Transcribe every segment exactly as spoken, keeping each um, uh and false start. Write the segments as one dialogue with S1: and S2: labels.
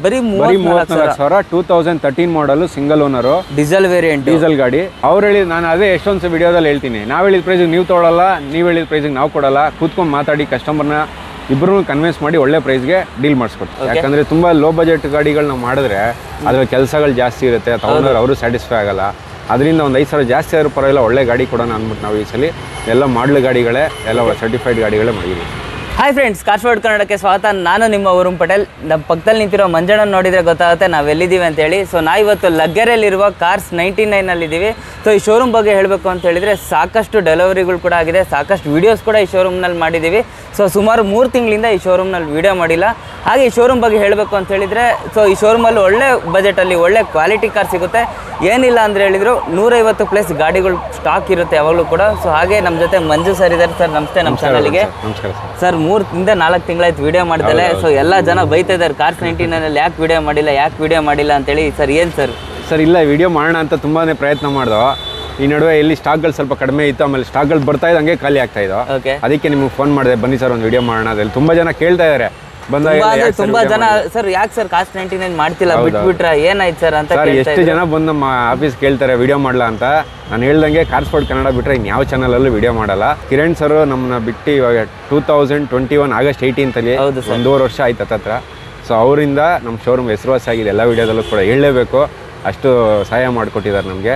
S1: ಬರೀ ಮೂವತ್ನಾಲ್ಕು
S2: ಸಾವಿರ ಟೂ ತೌಸಂಡ್ ತರ್ಟೀನ್ ಮಾಡಲು single owner
S1: diesel variant
S2: diesel ಗಾಡಿ. ಅವ್ರು ಹೇಳಿ ನಾನು ಅದೇ ಎಷ್ಟೊಂದು ವಿಡಿಯೋದಲ್ಲಿ ಹೇಳ್ತೀನಿ, ನಾವು ಹೇಳಿದ ಪ್ರೈಸಿಗೆ ನೀವು ತೊಗೊಳಲ್ಲ, ನೀವು ಹೇಳಿದ ಪ್ರೈಸಿಗೆ ನಾವು ಕೊಡಲ್ಲ. ಕೂತ್ಕೊಂಡು ಮಾತಾಡಿ ಕಸ್ಟಮರ್ನ ಇಬ್ಬರು ಕನ್ವಿನ್ಸ್ ಮಾಡಿ ಒಳ್ಳೆ ಪ್ರೈಸ್ಗೆ ಡೀಲ್ ಮಾಡಿಸ್ಕೊಡ್ತೀವಿ. ಯಾಕಂದರೆ ತುಂಬ ಲೋ ಬಜೆಟ್ ಗಾಡಿಗಳು ನಾವು ಮಾಡಿದ್ರೆ ಅದ್ರಲ್ಲಿ ಕೆಲಸಗಳು ಜಾಸ್ತಿ ಇರುತ್ತೆ, ತಗೊಂಡ್ರೆ ಅವರು ಸ್ಯಾಟಿಸ್ಫೈ ಆಗಲ್ಲ. ಅದರಿಂದ ಒಂದು ಐದು ಸಾವಿರ ಜಾಸ್ತಿ ಆದರೂ ಪರವಾಗಿಲ್ಲ, ಒಳ್ಳೆ ಗಾಡಿ ಕೊಡೋಣ ಅಂದ್ಬಿಟ್ಟು ನಾವು ಈ ಸಲ ಎಲ್ಲ ಮಾಡಲ್ ಗಾಡಿಗಳೇ ಎಲ್ಲ ಸರ್ಟಿಫೈಡ್ ಗಾಡಿಗಳೇ ಮಾಡಿದ್ದೀವಿ.
S1: ಹಾಯ್ ಫ್ರೆಂಡ್ಸ್, ಕಾರ್ಸ್ ವರ್ಲ್ಡ್ ಕನ್ನಡಕ್ಕೆ ಸ್ವಾಗತ. ನಾನು ನಿಮ್ಮ ವರುಣ್ ಪಟೇಲ್. ನಮ್ಮ ಪಕ್ಕದಲ್ಲಿ ನಿಂತಿರೋ ಮಂಜಣ್ಣ ನೋಡಿದರೆ ಗೊತ್ತಾಗುತ್ತೆ ನಾವು ಎಲ್ಲಿದ್ದೀವಿ ಅಂತೇಳಿ. ಸೊ ನಾ ಇವತ್ತು ಲಗ್ಗೆರೆಯಲ್ಲಿರುವ ಕಾರ್ಸ್ ನೈಂಟಿ ನೈನಲ್ಲಿದ್ದೀವಿ. ಸೊ ಈ ಶೋರೂಮ್ ಬಗ್ಗೆ ಹೇಳಬೇಕು ಅಂತ ಹೇಳಿದರೆ ಸಾಕಷ್ಟು ಡೆಲಿವರಿಗಳು ಕೂಡ ಆಗಿದೆ, ಸಾಕಷ್ಟು ವೀಡಿಯೋಸ್ ಕೂಡ ಈ ಶೋರೂಮ್ನಲ್ಲಿ ಮಾಡಿದ್ದೀವಿ. ಸೊ ಸುಮಾರು ಮೂರು ತಿಂಗಳಿಂದ ಈ ಶೋರೂಮ್ನಲ್ಲಿ ವೀಡಿಯೋ ಮಾಡಿಲ್ಲ. ಹಾಗೆ ಈ ಶೋರೂಮ್ ಬಗ್ಗೆ ಹೇಳಬೇಕು ಅಂತ ಹೇಳಿದರೆ, ಸೊ ಈ ಶೋರೂಮಲ್ಲಿ ಒಳ್ಳೆ ಬಜೆಟಲ್ಲಿ ಒಳ್ಳೆ ಕ್ವಾಲಿಟಿ ಕಾರ್ ಸಿಗುತ್ತೆ. ಏನಿಲ್ಲ ಅಂದರೆ ಹೇಳಿದರು ನೂರೈವತ್ತು ಪ್ಲಸ್ ಗಾಡಿಗಳು ಸ್ಟಾಕ್ ಇರುತ್ತೆ ಯಾವಾಗಲೂ ಕೂಡ. ಸೊ ಹಾಗೆ ನಮ್ಮ ಜೊತೆ ಮಂಜು ಸರ್ ಇದ್ದಾರೆ. ಸರ್ ನಮಸ್ತೆ ನಮ್ಮ ಚಾನಲ್ಗೆ. ಸರ್ ಮೂರಿಂದ ನಾಲ್ಕು ತಿಂಗಳಾಯ್ತು ವಿಡಿಯೋ ಮಾಡ್ದಲೆ. ಸೊ ಎಲ್ಲ ಜನ ಬೈತಾ ಇದ್ದಾರೆ ಕಾರ್ಸ್ ನೈಂಟಿ ನೈನಲ್ಲಿ ಯಾಕೆ ವಿಡಿಯೋ ಮಾಡಿಲ್ಲ ಯಾಕೆ ವಿಡಿಯೋ ಮಾಡಿಲ್ಲ ಅಂತೇಳಿ. ಸರ್ ಏನು ಸರ್?
S2: ಸರ್ ಇಲ್ಲ, ವಿಡಿಯೋ ಮಾಡೋಣ ಅಂತ ತುಂಬಾ ಪ್ರಯತ್ನ ಮಾಡ್ದೋ. ಈ ನಡುವೆ ಇಲ್ಲಿ ಸ್ಟಾಕ್ಗಳು ಸ್ವಲ್ಪ ಕಡಿಮೆ ಇತ್ತು, ಆಮೇಲೆ ಸ್ಟಾಕ್ಗಳು ಬರ್ತಾ ಇದ್ದಂಗೆ ಖಾಲಿ ಆಗ್ತಾ ಇದ್ದೋ. ಅದಕ್ಕೆ ನಿಮ್ಗೆ ಫೋನ್ ಮಾಡಿದೆ, ಬನ್ನಿ ಸರ್ ಒಂದು ವಿಡಿಯೋ ಮಾಡೋಣ. ಅದ್ರಲ್ಲಿ ತುಂಬ ಜನ ಕೇಳ್ತಾ ಇದ್ದಾರೆ ಬಂದಾಗ.
S1: ತುಂಬಾ ಜನ ಸರ್ ಯಾಕೆ ಸರ್ ಕಾರ್ಸ್ ನೈಂಟಿ ನೈನ್ ಮಾಡ್ತಿಲ್ಲ, ಬಿಟ್ಬಿಟ್ರ ಏನಾಯ್ತು ಸರ್ ಅಂತ.
S2: ಸರ್ ಎಷ್ಟು ಜನ ಬಂದು ನಮ್ಮ ಆಫೀಸ್ ಕೇಳ್ತಾರೆ ವಿಡಿಯೋ ಮಾಡಲ್ಲ ಅಂತ. ನಾನು ಹೇಳ್ದಂಗೆ ಕಾರ್ಸ್ ವರ್ಲ್ಡ್ ಕನ್ನಡ ಬಿಟ್ಟರೆ ಇನ್ನು ಯಾವ ಚಾನಲಲ್ಲೂ ವಿಡಿಯೋ ಮಾಡಲ್ಲ. ಕಿರಣ್ ಸರ್ ನಮ್ಮನ್ನ ಬಿಟ್ಟು ಇವಾಗ two thousand twenty one August ಏಯ್ಟೀನ್ತಲ್ಲಿ ಒಂದೂವರೆ ವರ್ಷ ಆಯ್ತು ಹತ್ತತ್ರ. ಸೊ ಅವರಿಂದ ನಮ್ಮ ಶೋರೂಮ್ ಹೆಸರುವಾಸಾಗಿದೆ, ಎಲ್ಲ ವಿಡಿಯೋದಲ್ಲೂ ಕೂಡ ಹೇಳಲೇಬೇಕು, ಅಷ್ಟು ಸಹಾಯ ಮಾಡಿಕೊಟ್ಟಿದ್ದಾರೆ ನಮಗೆ.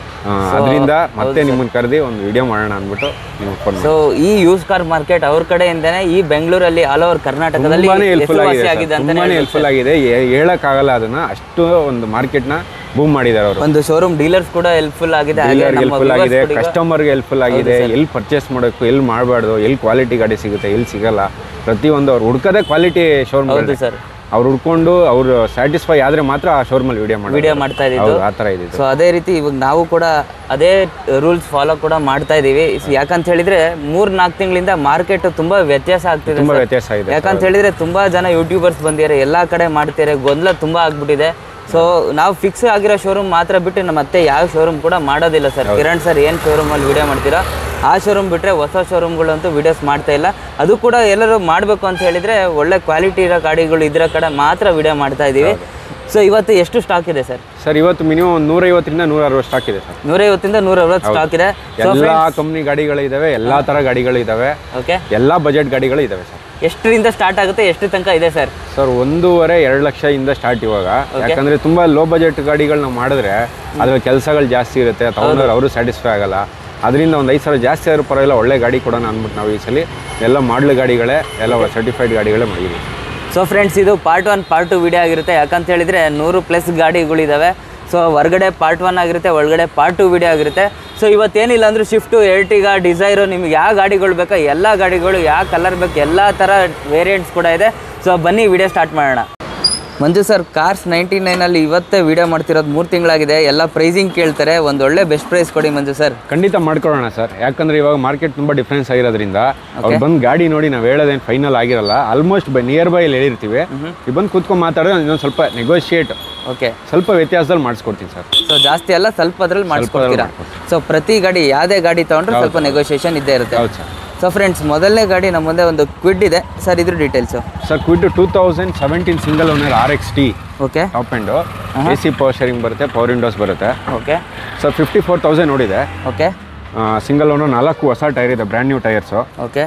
S2: ಅದರಿಂದ ಮತ್ತೆ ನಿಮ್ಮನ್ನು ಕರೆದಿ ಒಂದು ವಿಡಿಯೋ ಮಾಡೋಣ ಅಂದ್ಬಿಟ್ಟು ನಿಮ್ಗೆ ಫೋನ್.
S1: ಸೊ ಈ ಯೂಸ್ ಕಾರ್ ಮಾರ್ಕೆಟ್ ಅವ್ರ ಕಡೆಯಿಂದನೇ ಈ ಬೆಂಗಳೂರಲ್ಲಿ ಆಲ್ ಓವರ್ ಕರ್ನಾಟಕದಲ್ಲಿ
S2: ಹೆಲ್ಪ್ಫುಲ್ ಆಗಿದೆ, ತುಂಬಾನೇ ಹೆಲ್ಪ್ಫುಲ್ ಆಗಿದೆ. ಹೇಳಕ್ಕಾಗಲ್ಲ ಅದನ್ನ, ಅಷ್ಟು ಒಂದು ಮಾರ್ಕೆಟ್ನ ಬೂಮ್ ಮಾಡಿದ್ದಾರೆ ಅವರು.
S1: ಒಂದು ಶೋರೂಮ್ ಡೀಲರ್ಸ್ ಕೂಡ ಹೆಲ್ಪ್ಫುಲ್ ಆಗಿದೆ,
S2: ಹೆಲ್ಪ್ಫುಲ್ ಆಗಿದೆ, ಕಸ್ಟಮರ್ಗೆ ಹೆಲ್ಪ್ಫುಲ್ ಆಗಿದೆ. ಎಲ್ಲಿ ಪರ್ಚೇಸ್ ಮಾಡೋಕ್ಕೂ, ಎಲ್ಲಿ ಮಾಡಬಾರ್ದು, ಎಲ್ಲಿ ಕ್ವಾಲಿಟಿ ಗಾಡಿ ಸಿಗುತ್ತೆ, ಎಲ್ಲಿ ಸಿಗಲ್ಲ, ಪ್ರತಿಯೊಂದು ಅವ್ರು ಹುಡ್ಕೋದೇ ಕ್ವಾಲಿಟಿ ಶೋರೂಮ್.
S1: ಹೌದು ಸರ್,
S2: ಅವ್ರು ಹುಡ್ಕೊಂಡು ಅವ್ರು ಸ್ಯಾಟಿಸ್ಫೈ ಆದರೆ ಮಾತ್ರ ಆ ಶೋರೂಮಲ್ಲಿ ವಿಡಿಯೋ ಮಾಡಿ
S1: ವಿಡಿಯೋ ಮಾಡ್ತಾ ಇದ್ದೀವಿ.
S2: ಆ ಥರ ಇದೆ.
S1: ಸೊ ಅದೇ ರೀತಿ ಇವಾಗ ನಾವು ಕೂಡ ಅದೇ ರೂಲ್ಸ್ ಫಾಲೋ ಕೂಡ ಮಾಡ್ತಾ ಇದ್ದೀವಿ. ಯಾಕಂತ ಹೇಳಿದ್ರೆ ಮೂರ್ ನಾಲ್ಕು ತಿಂಗಳಿಂದ ಮಾರ್ಕೆಟ್ ತುಂಬಾ ವ್ಯತ್ಯಾಸ ಆಗ್ತಿದೆ.
S2: ತುಂಬಾ ವ್ಯತ್ಯಾಸ ಇದೆ.
S1: ಯಾಕಂತ ಹೇಳಿದ್ರೆ ತುಂಬಾ ಜನ ಯೂಟ್ಯೂಬರ್ಸ್ ಬಂದಿದ್ದಾರೆ, ಎಲ್ಲಾ ಕಡೆ ಮಾಡ್ತಾರೆ, ಗೊಂದಲ ತುಂಬಾ ಆಗ್ಬಿಟ್ಟಿದೆ. ಸೊ ನಾವು ಫಿಕ್ಸ್ ಆಗಿರೋ ಶೋರೂಮ್ ಮಾತ್ರ ಬಿಟ್ಟು ನಮ್ಮ ಮತ್ತೆ ಯಾವ ಶೋರೂಮ್ ಕೂಡ ಮಾಡೋದಿಲ್ಲ ಸರ್. ಕಿರಣ್ ಸರ್ ಏನು ಶೋರೂಮಲ್ಲಿ ವಿಡಿಯೋ ಮಾಡ್ತೀರಾ ಆ ಶೋರೂಮ್ ಬಿಟ್ಟರೆ ಹೊಸ ಶೋರೂಮ್ಗಳಂತೂ ವಿಡಿಯೋಸ್ ಮಾಡ್ತಾ ಇಲ್ಲ. ಅದು ಕೂಡ ಎಲ್ಲರೂ ಮಾಡಬೇಕು ಅಂತ ಹೇಳಿದರೆ ಒಳ್ಳೆ ಕ್ವಾಲಿಟಿ ಇರೋ ಗಾಡಿಗಳು ಇದ್ರ ಕಡೆ ಮಾತ್ರ ವಿಡಿಯೋ ಮಾಡ್ತಾ ಇದ್ದೀವಿ. ಸೊ ಇವತ್ತು ಎಷ್ಟು ಸ್ಟಾಕ್ ಇದೆ ಸರ್?
S2: ಸರ್ ಇವತ್ತು ಮಿನಿಮಮ್ ಒಂದು ನೂರೈವತ್ತರಿಂದ ನೂರ ಅರವತ್ತು ಸ್ಟಾಕ್ ಇದೆ ಸರ್.
S1: ನೂರೈವತ್ತಿಂದ ನೂರ ಅರವತ್ತು ಸ್ಟಾಕ್ ಇದೆ.
S2: ಎಲ್ಲ ಕಂಪ್ನಿ ಗಾಡಿಗಳು ಇದಾವೆ, ಎಲ್ಲಾ ತರ ಗಾಡಿಗಳು ಇದಾವೆ.
S1: ಓಕೆ,
S2: ಎಲ್ಲಾ ಬಜೆಟ್ ಗಾಡಿಗಳು ಇದಾವೆ ಸರ್.
S1: ಎಷ್ಟರಿಂದ ಸ್ಟಾರ್ಟ್ ಆಗುತ್ತೆ, ಎಷ್ಟು ತನಕ ಇದೆ ಸರ್?
S2: ಸರ್ ಒಂದೂವರೆ ಎರಡು ಲಕ್ಷ ಇಂದ ಸ್ಟಾರ್ಟ್ ಇವಾಗ. ಯಾಕಂದ್ರೆ ತುಂಬಾ ಲೋ ಬಜೆಟ್ ಗಾಡಿಗಳು ನಾವು ಮಾಡಿದ್ರೆ ಅದ್ರಲ್ಲಿ ಕೆಲಸಗಳು ಜಾಸ್ತಿ ಇರುತ್ತೆ, ತಗೊಂಡ್ರೆ ಅವರು ಸ್ಯಾಟಿಸ್ಫೈ ಆಗಲ್ಲ. ಅದರಿಂದ ಒಂದು ಐದು ಸಾವಿರ ಜಾಸ್ತಿ ಆದರೂ ಪರವಾಗಿಲ್ಲ, ಒಳ್ಳೆ ಗಾಡಿ ಕೊಡೋಣ ಅಂದ್ಬಿಟ್ಟು ನಾವು ಈ ಸಲ ಎಲ್ಲ ಮಾಡಲ್ ಗಾಡಿಗಳೇ ಎಲ್ಲ ಸರ್ಟಿಫೈಡ್ ಗಾಡಿಗಳೇ ಮಾಡಿದ್ದೀವಿ.
S1: ಸೊ ಫ್ರೆಂಡ್ಸ್, ಇದು part one part two video ಆಗಿರುತ್ತೆ. ಯಾಕಂತ ಹೇಳಿದರೆ ನೂರು ಪ್ಲಸ್ ಗಾಡಿಗಳಿದ್ದಾವೆ. ಸೊ ಹೊರಗಡೆ ಪಾರ್ಟ್ ಒನ್ ಆಗಿರುತ್ತೆ, ಒಳಗಡೆ ಪಾರ್ಟ್ ಟು ವಿಡಿಯೋ ಆಗಿರುತ್ತೆ. ಸೊ ಇವತ್ತೇನಿಲ್ಲ ಅಂದರೂ ಶಿಫ್ಟು, ಎರ್ಟಿಗಾ, ಡಿಸೈರು, ನಿಮ್ಗೆ ಯಾವ ಗಾಡಿಗಳು ಬೇಕೋ ಎಲ್ಲ ಗಾಡಿಗಳು, ಯಾವ ಕಲರ್ ಬೇಕು ಎಲ್ಲ ಥರ ವೇರಿಯಂಟ್ಸ್ ಕೂಡ ಇದೆ. ಸೊ ಬನ್ನಿ ವಿಡಿಯೋ ಸ್ಟಾರ್ಟ್ ಮಾಡೋಣ. ಮಂಜು ಸರ್, ಕಾರ್ಸ್ ನೈಂಟಿ ನೈನಲ್ಲಿ ಇವತ್ತೇ ವಿಡಿಯೋ ಮಾಡ್ತಿರೋದು ಮೂರು ತಿಂಗಳಾಗಿದೆ, ಎಲ್ಲ ಪ್ರೈಸಿಂಗ್ ಕೇಳ್ತಾರೆ, ಒಂದು ಒಳ್ಳೆ ಬೆಸ್ಟ್ ಪ್ರೈಸ್ ಕೊಡಿ ಮಂಜು ಸರ್.
S2: ಖಂಡಿತ ಮಾಡ್ಕೊಳ್ಳೋಣ ಸರ್. ಯಾಕಂದ್ರೆ ಇವಾಗ ಮಾರ್ಕೆಟ್ ತುಂಬ ಡಿಫ್ರೆನ್ಸ್ ಆಗಿರೋದ್ರಿಂದ ಅವ್ರು ಬಂದು ಗಾಡಿ ನೋಡಿ ನಾವು ಹೇಳೋದೇನು ಫೈನಲ್ ಆಗಿರಲ್ಲ, ಆಲ್ಮೋಸ್ಟ್ ಬೈ ನಿಯರ್ ಬೈ ಹೇಳಿರ್ತೀವಿ. ಈ ಬಂದು ಕೂತ್ಕೊಂಡು ಮಾತಾಡೋದು ಇನ್ನೊಂದು ಸ್ವಲ್ಪ ನೆಗೋಷಿಯೇಟ್,
S1: ಓಕೆ,
S2: ಸ್ವಲ್ಪ ವ್ಯತ್ಯಾಸದಲ್ಲಿ ಮಾಡಿಸ್ಕೊಡ್ತೀನಿ ಸರ್.
S1: ಸೊ ಜಾಸ್ತಿ ಅಲ್ಲ, ಸ್ವಲ್ಪ ಅದ್ರಲ್ಲಿ ಮಾಡಿಸ್ಕೊಡ್ತೀರಾ. ಸೊ ಪ್ರತಿ ಗಾಡಿ ಯಾವುದೇ ಗಾಡಿ ತೊಗೊಂಡ್ರೆ ಸ್ವಲ್ಪ ನೆಗೋಷಿಯೇಷನ್ ಇದ್ದೇ ಇರುತ್ತೆ.
S2: ಹೌದು ಸರ್.
S1: ಸೊ ಫ್ರೆಂಡ್ಸ್, ಮೊದಲನೇ ಗಾಡಿ ನಮ್ಮ ಮುಂದೆ ಒಂದು ಕ್ವಿಡ್ ಇದೆ ಸರ್, ಇದ್ರ details.
S2: Sir Kwid two thousand seventeen single owner R X T.
S1: Okay,
S2: top end, A C power steering ಬರುತ್ತೆ, ಪವರ್ ವಿಂಡೋಸ್ ಬರುತ್ತೆ.
S1: Okay
S2: sir fifty four thousand ನೋಡಿದೆ.
S1: ಓಕೆ,
S2: ಸಿಂಗಲ್ ಓನರ್, ನಾಲ್ಕು ಹೊಸ ಟೈರ್ ಇದೆ, brand new tyres.
S1: Okay,